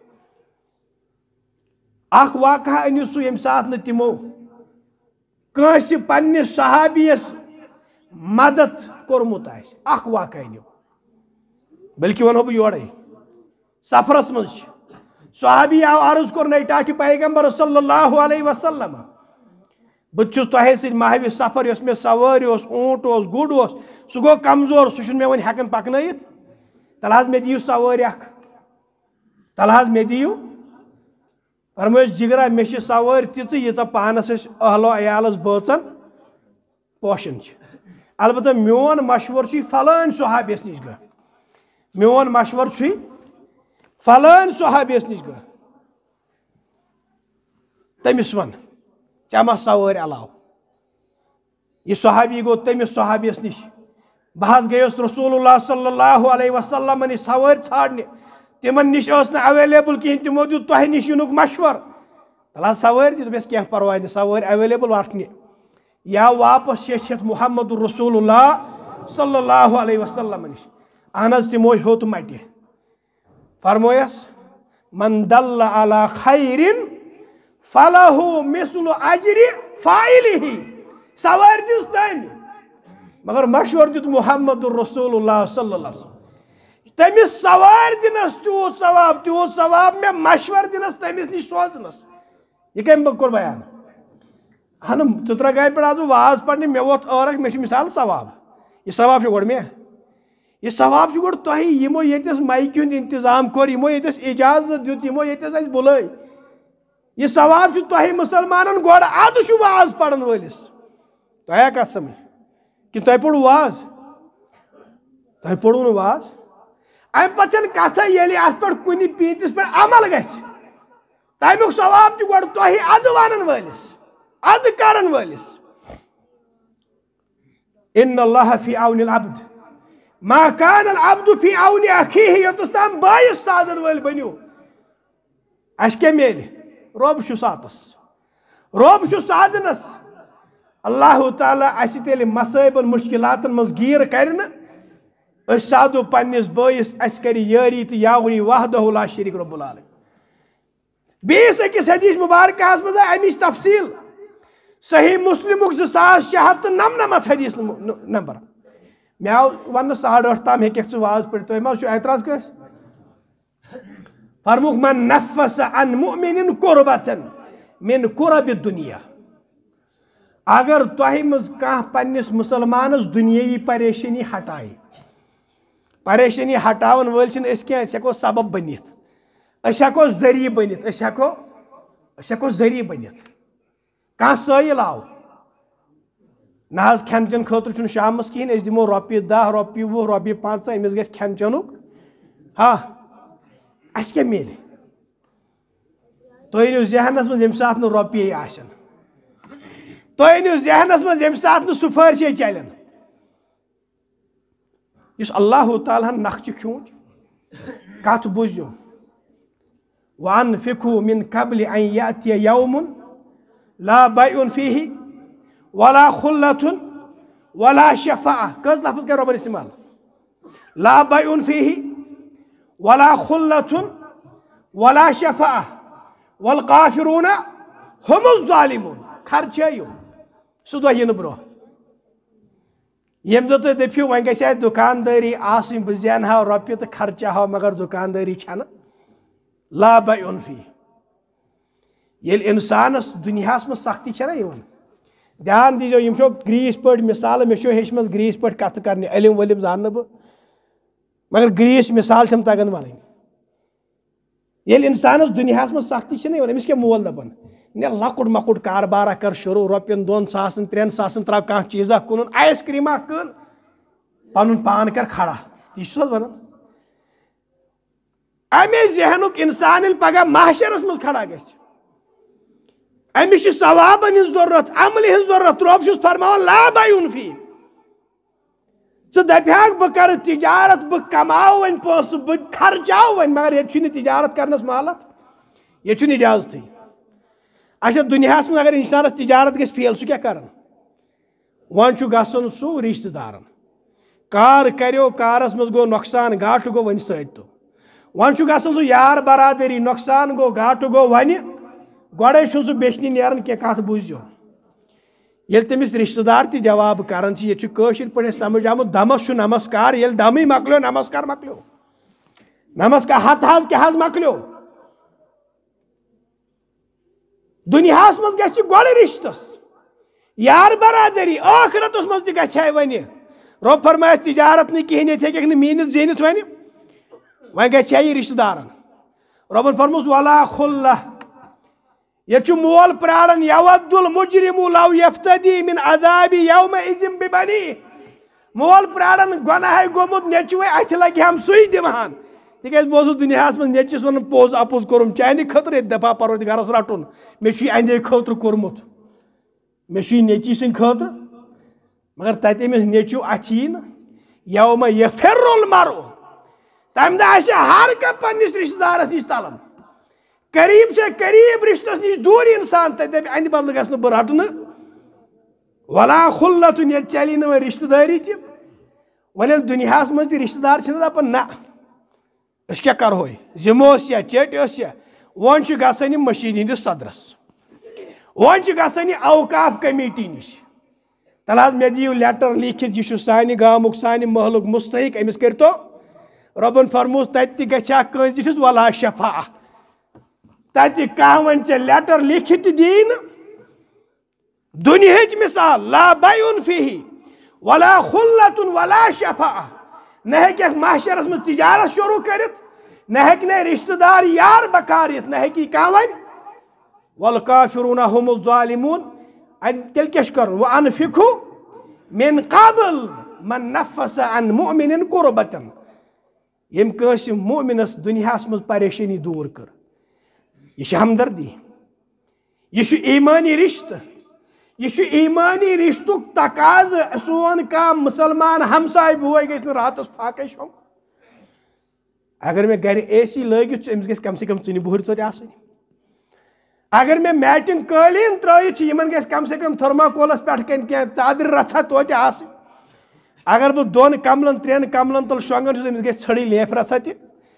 اکھ واقعہ أنِو سُہ ییٚمہِ ساتہٕ نہٕ تِمو کٲنٛسہِ پننِس صحابیس مدد کوٚرمُت آسہِ اکھ واقعہ أنِو بلکہِ ونہو بہٕ یورے سفرس منٛز چھِ صحابی آو عرض کوٚر نَے ٹاٹھِ پیغمبر صلی اللہ علیہ وسلم بہٕ چھُس تۄہے سۭتۍ ماہوِ سفر یۄس مےٚ سوٲرۍ اوس اوٗنٹ اوس گُر اوس سُہ گوٚو کمزور سُہ چھُنہٕ مےٚ وۄنۍ ہٮ۪کان پکنٲیِتھ تلہٕ حظ مےٚ دِیِو سوٲرۍ اکھ تلہٕ حظ مےٚ دِیِو فرمٲیُس جگرا مےٚ چھِ سوٲرۍ تِژٕ ییٖژاہ پانس أسۍ اہلو عیالس بٲژن پوشان چھِ البتہ میون مشورٕ چھُے فلٲنۍ صحابیس نِش گٔے میون مشورٕ چھُے فلٲنۍ صحابیس نِش گٔے تٔمِس وَن ژےٚ ما سوٲرۍ علاوٕ یہِ صحابی گوٚو تٔمِس صحابیس نِش بہت گیس رسول اللہ صلی اللہ علیہ وسلم نش سوار ژھانڈنہِ تمن نش ٲس نہٕ ایویلیبل کِہیٖنۍ تِمو دیُت تۄہہِ نِش یِنُک مشور تل حظ سوٲرۍ تہِ دوٚپُس کینٛہہ پرواے نہٕ سوٲرۍ ایویلیبل وٹنہِ یا واپس چھِتھ محمد رسول اللہ صلی اللہ علیہ وسلم نش اہن حظ تمو ہیوٚت مٹہِ فرمویس من دل علی خیر فلہ مثل اجر فاعلہ سوٲرۍ دِژ تٔمۍ مگر مشور دیُت محمد رسول اللہ صلی اللہ علیہ وسلم تمس سوار دنس تیوت ثواب میں مشور دنس تمس نش سوزنس یہ کم کور بیان اہن ژترا گاڑی پہ آس واز پڑھنے مے ووت عرق مے مثال ثواب یہ ثواب گوڑ مے یہ ثواب گوڑ تہ یمو یتس مائکہ ہند انتظام کور یمو یتس اجازت دیت یمو یتس اس بلے یہ ثواب تہ مسلمانن گوڑ اد واز پڑھن ولس تہ کت سمجھ کہ تہ پوڑو واز تہ پوڑو نہ واز ام پتن کتھ ییٚلہِ اتھ پٮ۪ٹھ کُنہِ پیٖنتِس پٮ۪ٹھ عمل گژھِ تمیُک ثواب تہِ گۄڈٕ تۄہہِ ادٕ ونن وٲلِس ادٕ کرن وٲلِس ان اللہ فی عون العبد ما کان العبد فی عون اخیہ یوتس تام بٲیِس سادن وٲلۍ بٔنِو اَسہِ کیٛاہ میلہِ رۄب چھُ ساتس رۄب چھُ سادنس اللہ تعالیٰ اَسہِ تیٚلہِ مصٲیبن مُشکلاتن منٛز گیٖر کرِ نہٕ أسۍ سادو پننس بٲیس اَسہِ کرِ یٲری تہٕ یاوری وحدہ لا شریٖک رب العالمین بیٚیِس أکِس حدیث مبارکہس منٛز آے امِچ تفصیل صحیح مسلمُک 2694 حدیث نمبر مےٚ آو وننہٕ 8:30 تام ہیٚککھ ژٕ واز پٔرِتھ تۄہہِ ما چھُ اعتراض کٲنٛسہِ فرموُکھ من نفس عن مؤمن قربتن من قرب الدنیا اگر تۄہہِ منٛز کانٛہہ پننس مسلمانس دُنیٲوی پریشٲنی ہٹایہِ پریشانی ہٹاون وٲلۍ چھِنہٕ أسۍ کینٛہہ أسۍ ہٮ۪کو سبب بٔنِتھ أسۍ ہٮ۪کو ذٔریعہٕ بٔنِتھ أسۍ ہٮ۪کو ذٔریعہٕ بٔنِتھ کانٛہہ سٲیِل آو نہ حظ کھٮ۪ن چٮ۪ن خٲطرٕ چھُنہٕ شامس کِہیٖنۍ أسۍ دِمو رۄپیہِ 10 رۄپیہِ 20 رۄپیہِ 15 أمِس گژھِ کھٮ۪ن چٮ۪نُک ہا اَسہِ کیٛاہ میلہِ تُہۍ أنِو ذہنس منٛز ییٚمہِ ساتہٕ نہٕ رۄپیے آسن تُہۍ أنِو ذہنس منٛز ییٚمہِ ساتہٕ نہٕ سُفٲرشے چلن اس اللہ تعالیٰ ہن نقچہ کھیونچ کت بوزیو وانفقوا من قبل ان یاتی یوم لا بیع فیہ ولا خلۃ ولا شفاعہ کس لفظ کر ربن استعمال لا بیع فیہ ولا خلۃ ولا شفاعہ والقافرون هم الظالمون خرچیو سہ دۄہ یِنہٕ برونٛہہ ییٚمہِ دۄہ تُہۍ دٔپِو وۄنۍ گژھِ اَتہِ دُکاندٲری آسٕنۍ بہٕ زینہٕ ہا رۄپیہِ تہٕ خرچاہو مگر دُکاندٲری چھنہٕ لا بیع فیہ ییٚلہِ اِنسانس دُنیاہس منٛز سختی چھےٚ نا یِوان دھیان دیٖزیو یِم چھو گریٖس پٲٹھۍ مثال مےٚ چھو ہیٚچھمٕژ گریٖس پٲٹھۍ کتھٕ کرنہِ علم ولم زاننہٕ بہٕ مگر گریٖس مثال چھم تگان ونٕنۍ ییٚلہِ اِنسانس دُنیاہس منٛز سختی چھےٚ نا یِوان أمِس کیٛاہ مول دپان نہ لۄکُٹ مۄکُٹ کاربارا کر شروٗع رۄپین 2 ساسن 3 ساسن تراو کانٛہہ چیٖزا کٕنُن آیس کریٖما کٕن پنُن پان کر کھڑا تی چھُس حظ ونان امے ذہنُک انسان ییٚلہِ پگاہ محشرس منٛز کھڑا گژھِ أمِس چھِ ثوابن ہٕنٛز ضروٗرت عملہِ ہٕنٛز ضروٗرت رۄب چھُس فرماوان لا بیع فیہ ژٕ دپہاکھ بہٕ کرٕ تجارت بہٕ کماو وۄنۍ پونٛسہٕ بہٕ خرچاو وۄنۍ مگر ییٚتہِ چھُنہٕ تجارت کرنس مالت ییٚتہِ چھُنہٕ اجازتھٕے اچھا دُنیاہس منٛز اگر انسانس تجارت گژھِ فیل سُہ کیٛاہ کران وۄنۍ چھُ گژھُن سُہ رشتہٕ دارن کار کریو کارس منٛز گوٚو نۄقصان گاٹہٕ گوٚو وۄنۍ سۭتۍ تہٕ وۄنۍ چھُ گژھُن سُہ یار برادری نۄقصان گوٚو گاٹہٕ گوٚو وۄنہِ گۄڈے چھُنہٕ سُہ بیچنہِ نیران کینٛہہ کتھ بوٗزِو ییٚلہِ تٔمِس رشتہٕ دار تہِ جواب کران چھِ ییٚتہِ چھُ کٲشِر پٲٹھۍ اَسہِ سمجھ آمُت دمس چھُ نمسکار ییٚلہِ دمٕے مۄکلیو نمسکار مۄکلیو نمسکار ہتھ حظ کیٛاہ حظ مۄکلیو دُنیاہس منٛز گژھِ گۄڈٕ رشتس یار برادری ٲخرتس منٛز تہِ گژھِ ہے وۄنۍ رۄب فرمایس تجارت نہٕ کِہیٖنۍ ییٚتہِ ہیٚککھ نہٕ میٖنِتھ زیٖنِتھ وۄنۍ گژھِ ہے یہِ رشتہٕ دارن رۄبن فرموس ولا خلہ ییٚتہِ چھُ مول پراران یود المجرم لو یفتدی من عذاب یومئذ ببنیہ مول پراران گۄناہے گوٚمُت نیٚچوے اتھِ لگہِ ہم سُے دِوہان تِکیٛازِ بہٕ اوسُس دُنیاہس منٛز نیٚچوِس ونان پوٚز اپُز کوٚرُم چانہِ خٲطرٕ ییٚتہِ دپہا پروردگارس رٹُن مےٚ چھُ یہِ اندے خٲطرٕ کوٚرمُت مےٚ چھُ یہِ نیٚچی سٕنٛدِ خٲطرٕ مگر تتہِ أمِس نیٚچوٗ اتھِ یی نہٕ یوم یفر المرء تمہ دہ ہر کھانا پنس رشتہ دارس نش ژلان قریب سے قریب رشتس نش دور انسان تہ دپ اند بدل گھس بہ رٹن ولا خلت یہ چلی نا رشتہ داری تہ ون دنیا مز رشتہ دار دپان نا اس کیا کرو زموس یا چٹس یا ون گھان مشید ہندس صدرس ون گھان اوقاف کمیٹی نش تل حظ مے دیو لیٹر لکھت یہ سانہ گامک سانہ محلک مستحق امس کرتو ربن فرموس تتہ گھا کنس دس ولا شفا تتہ کھانا ون ے لیٹر لکھت دین دنیا مثال لا بیون فیہ ولا خلت ولا شفا نہ ہیکھ محشرس مز تجارت شروع کرت نہ ہیکہ رشتہ دار یار بکار یت نہ ہیکی کھانا ون والکافرون هم الظالمون تیل کیا کر وانفقوا من قبل من نفس عن مؤمن قربتا یم کنس مؤمنس دنیا مز پریشانی دور کر یہ ہمدردی یہ ایمانی رشتہ یہ ایمانی رشتہ تقاض سون کا مسلمان ہمسائے بوے گھس راتس پھاکے شم اگر میں گھر اے سی لگت امس گھس کم سے کم ژنہ بہر ژوت آسن اگر میں میٹنگ قالین ترائت یمن گھس کم سے کم تھرماکولس پہ کن کی چادر رژھا توتہ آس اگر بہ دون کملن ترین کملن تل شونگان امس گھس ژھڑی لیف رژھا تہ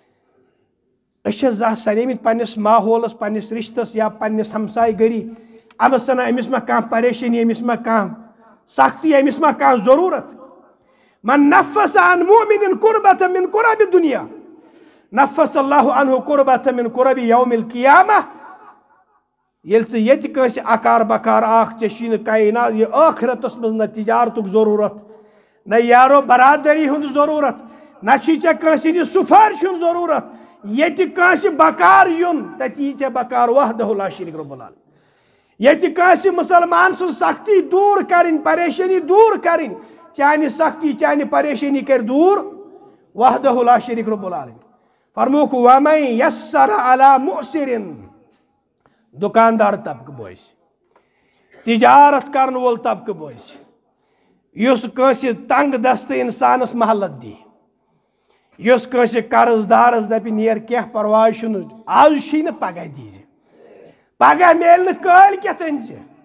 زہ سنیمت پنس ماحولس پنس رشتس یا پنس ہمسائے گری اب سنا امس ما کان پریشانی امس ما کان سختی امس ما کان ضرورت من نفس عن مؤمن قربة من قرب الدنيا نفس الله عنه قربة من قرب يوم القيامة یل ژٕ ییٚتہِ کٲنٛسہِ اکار بکار اکھ ژےٚ چھی نہٕ کاینات یہِ ٲخرتس منٛز نہ تجارتُک ضروٗرت نہ یارو برادری ہُنٛد ضروٗرت نہ چھی ژےٚ کٲنٛسہِ ہِنٛدِ سُفٲرِش ہُنٛد ضروٗرت ییٚتہِ کٲنٛسہِ بکار یُن تتہِ یی ژےٚ بکار وحدہ لا شریٖک رب العالمین ییٚتہِ کٲنٛسہِ مُسلمان سٕنٛز سختی دوٗر کرٕنۍ پریشٲنی دوٗر کرٕنۍ چانہِ سختی چانہِ پریشٲنی کر دوٗر وحدہ لا شریٖک رب العالمین فرموک ومن یسر علی مؤسر دکاندار طبقہ بوز تجارت کرن وول طبقہ بوز یس کنس تنگ دست انسانس مہلت دی یس کنس قرض دارس دپ نیر کی پرواہ چھ آج چھی نا پگہ دیز پگہ میل نا کال کت ان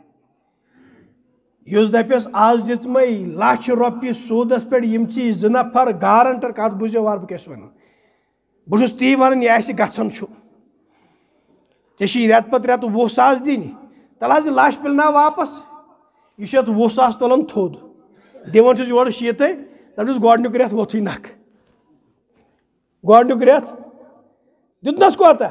یس دپس آج دت مے لچھ روپیہ سودس پہ یم چی زٕ نفر گارنٹر کت بوزو وار بہ کیس ون بہس تی ون یہ آسہ گژھان چھُ ژےٚ رٮ۪تہٕ پتہٕ رٮ۪تہٕ 20,000 دِنہِ تل حظ لچھ پِلنا واپس یہ چھُ 20,000 تُلان تھوٚد دِوان چھُس یورٕ 60 دپس گۄڈنیُک رٮ۪تھ ووٚتھُے نکھٕ گۄڈنیُک رٮ۪تھ دیُتنس کوتاہ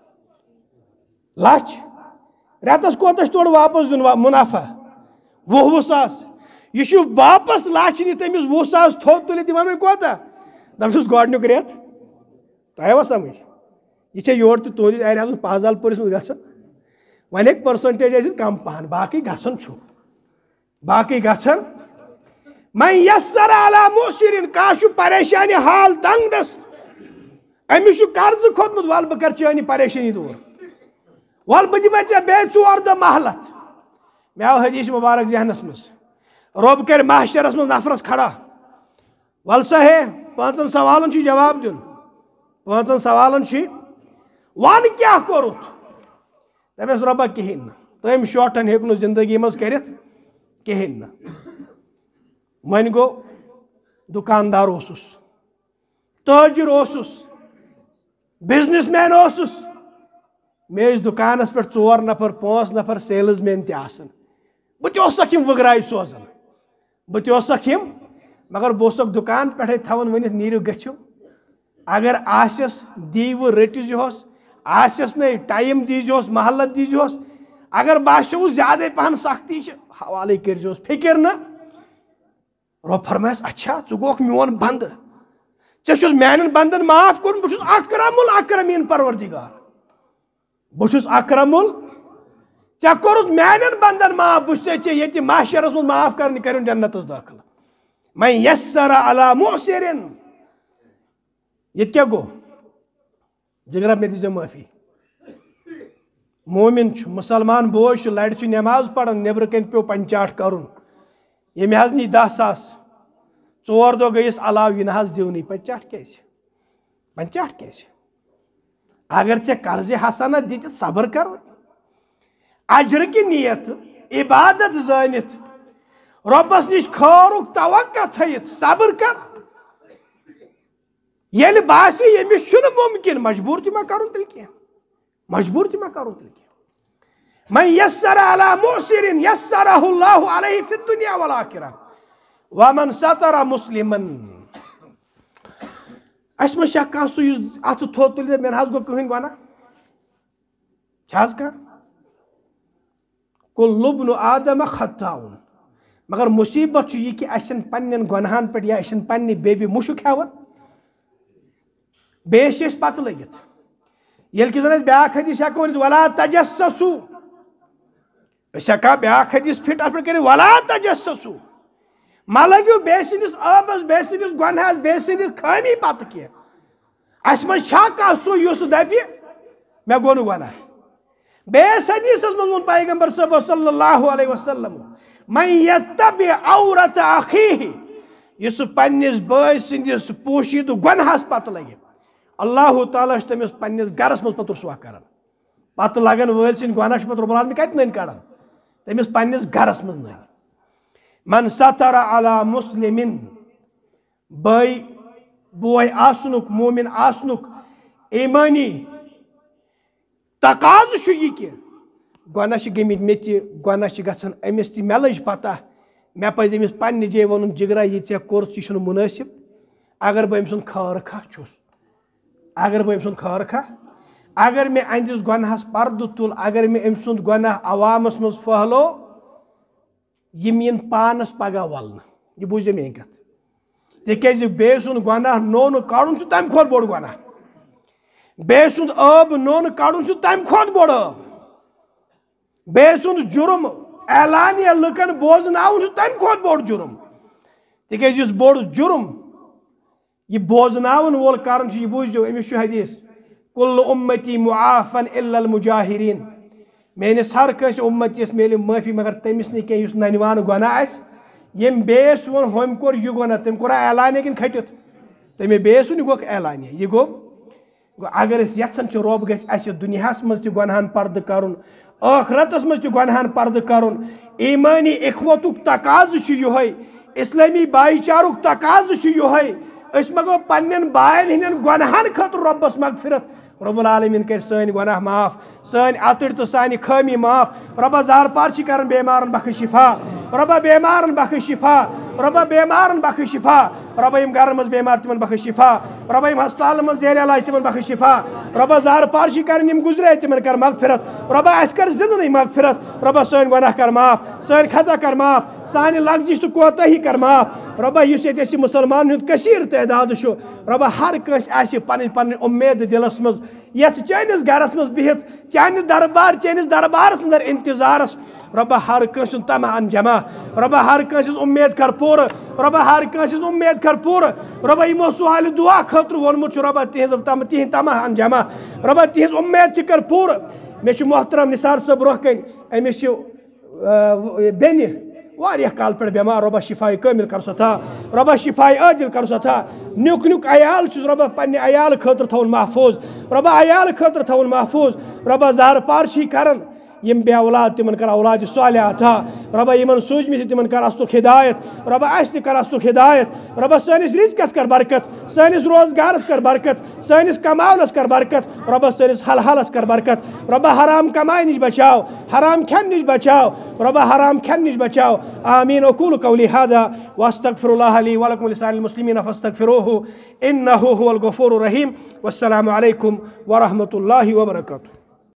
لچھ رٮ۪تس کوتاہ چھُ تورٕ واپس دیُن مُنافع 20,000 یہ چھُ واپس لچھ نِتھ تٔمِس 20,000 تھوٚد تُلِتھ دِوان وۄنۍ کوتاہ دپس گۄڈنیُک رٮ۪تھ تۄہہِ آوا سمجھ یہ یور تو تہندس ایریا پازال پورس مز گھان ون ہیٚکہِ پرسنٹیج ٲسِتھ کم پہن باقی گھان چھُ باقی گھان من یسر علی مؤسر کانٛہہ چھُ پریشانی حال تنگ دست أمِس چھُ قرضہٕ کھوٚتمُت ول بہٕ کرٕ چٲنۍ پریشانی دوٗر ول بہٕ دِمے ژےٚ بیٚیہِ 4 دۄہ مہلت مےٚ آو حدیث مبارک ذہنس منٛز رۄب کرِ محشرس منٛز نفرس کھڑا ول سا ہے 5 سوالن چھُ جواب دیُن 5 سوالن چھُ ون کیا کورت دپس رۄبا کہین تم شاٹن ہیٚکہِ نہٕ زندگی مز کرتھ کہین ون گو دکاندار اوسُس تاجر اوسُس بزنس مین اوسُس مے دکانس پہ 4 نفر 5 نفر سیلز مین تہِ آسان بہٕ تہِ اوسکھ یم وگراے سوزان بہٕ تہِ اوسکھ یم مگر بہٕ اوسکھ دکان پٮ۪ٹھے تھاوان ؤنِتھ نیٖرِو گٔژھِو اگر آسٮ۪س دیٖوٕ رٔٹِزِہوس آسٮ۪س نہٕ ٹایم دیٖزِہوس مہلت دیٖزِہوس اگر باسیوس زیادے پہن سختی چھ حوالے کٔرزِہوس فکر نہ رۄب فرمایس اچھا ژٕ گوکھ میون بندٕ ژےٚ چھُس میانٮ۪ن بندن معاف کوٚرمُت بہٕ چھُس اکرم الاکرمیٖن پروردگار بہٕ چھُس اکرم ژےٚ کوٚرُتھ میانٮ۪ن بندن معاف بہٕ چھُس ژےٚ ییٚتہِ محشرس منٛز معاف کرنہِ کٔرِن جنتس دٲخل من یسر علی مؤسر یہ کیا گو جگرا میں دیجیے معافی مومن چھُ مسلمان بوے چھُ لڑِ چھُ نماز پڑھان نیبر کن پیو پنچاٹ کرُن ییٚمہِ حظ نی 10,000 ژور دۄہ گٔیِس علاوٕ یہِ نہ حظ دِونٕے وۄنۍ ژٹھ کیٛازِ اگر ژےٚ قرضِ حسنت دِتِتھ صبر کر اجر کی نیت عبادت زٲنِتھ رۄبس نِش خٲرُک توقع تھٲیِتھ صبر کر ییٚلہِ باسہِ ییٚمِس چھُنہٕ مُمکِن مجبوٗر تہِ ما کرُن تیٚلہِ کینٛہہ من یسر علی مُعسِرٍ یسرہ اللہ علیہ فی الدنیا والآخرہ ومن ستر مسلمن اَسہِ ما چھا کانٛہہ سُہ یُس اَتھٕ تھوٚد تُلہِ مےٚ نہ حظ گوٚو کٕہٕنۍ گۄناہ چھا حظ کانٛہہ کُلُّ ابنُ آدم خطاؤن مگر مُصیبت چھُ یہِ کہِ اَسہِ چھِنہٕ پننٮ۪ن گۄنہن پٮ۪ٹھ یا أسۍ چھِنہٕ پننہِ بیٚبہِ مُشُک ہٮ۪وان بیٚیِس چھِ أسۍ پتہٕ لٔگِتھ ییٚلہِ کہِ زن أسۍ بیٛاکھ حدیث ہٮ۪کو ؤنِتھ ولا تجسسوا أسۍ ہٮ۪کا بیٛاکھ حدیث فِٹ اَتھ پٮ۪ٹھ کٔرِتھ ولا تجسسوا ما لٔگِو بیٚیہِ سٕنٛدِس ٲبس بیٚیہِ سٕنٛدِس گۄنہس بیٚیہِ سٕنٛدِس خٲمی پتہٕ کینٛہہ اَسہِ منٛز چھا کانٛہہ سُہ یُس دپہِ مےٚ گوٚو نہٕ گۄناہ بیٚیِس حدیثس منٛز ووٚن پیغمبر صٲبو صلی اللہ علیہ وسلم من یتبع عورت اخیہ یُس سُہ پننِس بٲے سٕنٛدِس پوشیٖدٕ گۄنہس پتہٕ لگہِ اللہ تعالیٰ چھُ تٔمِس پننِس گرس منٛز پتہٕ رسوا کران پتہٕ لگن وٲلۍ سٕنٛدۍ گۄناہ چھُ پتہٕ رۄب العالمیٖن کتہِ نٔنۍ کڑان تٔمِس پننِس گرس منٛز نٔنۍ من ستر علی مسلمن بوے آسنُک مومن آسنُک ایمٲنی تقاضہٕ چھُ یہِ کہِ گۄناہ چھِ گٔمٕتۍ مےٚ تہِ گۄناہ چھِ گژھان أمِس تہِ مےٚ لٔج پتہ مےٚ پزِ أمِس پننہِ جایہِ وَنُن جِگرا یہِ ژےٚ کوٚرُتھ یہِ چھُنہٕ مُنٲسِب اگر بہٕ أمۍ سُنٛد خٲر خواہ چھُس اگر مےٚ أہنٛدِس گۄنہس پردٕ تُل اگر مےٚ أمۍ سُنٛد گۄناہ عوامس منٛز پھٔہلو یِم یِن پانس پگاہ ولنہٕ یہِ بوٗزِو میٲنۍ کتھ تِکیٛازِ بیٚیہِ سُنٛد گۄناہ نوٚن کڑُن چھُ تمہِ کھۄتہٕ بوٚڑ گۄناہ بیٚیہِ سُنٛد ٲب نوٚن کڑُن چھُ تمہِ کھۄتہٕ بوٚڑ ٲب بیٚیہِ سُنٛد جُرم اعلانیہ لُکن بوزناوُن چھُ تمہِ کھۄتہٕ بوٚڑ جُرم تِکیٛازِ یُس بوٚڑ جُرم یہِ بوزناون وول کران چھُ یہِ بوٗزِو أمِس چھُ حدیث کُلُّ اُمتی معافن الا المجاہریٖن میٲنِس ہر کٲنٛسہِ اُمتِیس میلہِ معٲفی مگر تٔمِس نہٕ کینٛہہ یُس ننوانہٕ گۄناہ آسہِ ییٚمۍ بیٚیِس ووٚن ہوٚمۍ کوٚر یہِ گۄناہ تٔمۍ کوٚرا اعلانیہ کِنہٕ کھٔٹِتھ تٔمۍ بیٚیِس ووٚن یہِ گوٚکھ اعلانیہ یہِ گوٚو اگر أسۍ یژھان چھِ رۄب گژھِ اَسہِ دُنیاہس منٛز تہِ گۄنہن پردٕ کرُن ٲخرتس منٛز تہِ گۄنہن پردٕ کرُن ایٖمٲنی اِخوتُک تقاضہٕ چھُ یِہوے اسلٲمی بایی چارُک تقاضہٕ چھُ یِہوے أسۍ منٛگو پننٮ۪ن باین ہٕنٛدٮ۪ن گۄنہن خٲطرٕ رۄبس مغفرت رب العالمیٖن کرِ سٲنۍ گۄناہ معاف سٲنۍ اَتٕرۍ تہٕ سانہِ خٲمی معاف رۄبا زار پار چھِ کران بیمارن بخش شفا رۄبا بیمارن بخش شفا رۄبا بیمارن بخش شفا رۄبا یِم گرن منٛز بیمار تِمن بخش شفا رۄبا یِم ہسپتالن منٛز زیر علاج تِمن بخش شفا رۄبا زار پار چھِ کران یِم گُزرے تِمن کر مغفرت رۄبا اَسہِ کر زندٕے مغفرت رۄبا سٲنۍ گۄناہ کر معاف سٲنۍ خطا کر معاف سانہِ لغزش تہٕ کوتٲہی کر معاف رۄبا یُس ییٚتہِ اَسہِ مُسلمانن ہُنٛد کٔثیٖر تعداد چھُ رۄبا ہر کٲنٛسہِ آسہِ پنٕنۍ پنٕنۍ اُمید دِلس منٛز یتھ چٲنِس گرس منٛز بِہِتھ چانہِ چٲنِس دربارس انٛدر انتظارس رۄبا ہر کٲنٛسہِ ہُنٛد طمع ان جمع رۄبا ہر کٲنٛسہِ ہٕنٛز اُمید کر پوٗرٕ رۄبا ہر کٲنٛسہِ ہٕنٛز اُمید کر پوٗرٕ رۄبا یِمو سُوالہِ دُعا خٲطرٕ ووٚنمُت چھُ رۄبا تِہنٛدۍ طمع ان جمع رۄبا تِہنٛز اُمید تہِ کر پوٗرٕ مےٚ چھُ محترم نثار صٲب برونٛہہ کَنۍ أمِس چھِ بیٚنہِ واریاہ کال پٮ۪ٹھ بٮ۪مار رۄبا شِفایہِ کٲمِل کر سۄ عطا رۄبا شِفایہِ عٲدِل کر سۄ عطا نیُک نیُک عیال چھُس رۄبا پننہِ عیالہٕ خٲطرٕ تھاوُن محفوٗظ رۄبا عیالہٕ خٲطرٕ تھاوُن محفوٗظ رۄبا زارٕ پار چھِی کران یِم بے اولاد تِمن کر اولادِ صالحہ عطا رۄبا یِمن سوٗزمٕتۍ تِمن کر اصلُک ہدایت رۄبا اَسہِ تہِ کر اصلُک ہدایت رۄبا سٲنِس رِزقس کر برکت سٲنِس روزگارس کر برکت سٲنِس کماونس کر برکت رۄبا سٲنِس حلحالس کر برکت رۄبا حرام کماے نِش بچاو حرام کھٮ۪ن نِش بچاو رۄبا حرام کھٮ۪ن نِش بچاو آمیٖن اقوٗلُ قولی ہاذا واستغفر اللہ لی ولکم ولسائر المسلمین فاستغفروہ انہ هو الغفور الرحیم والسلام علیکم ورحمۃ اللہ وبرکاتہ.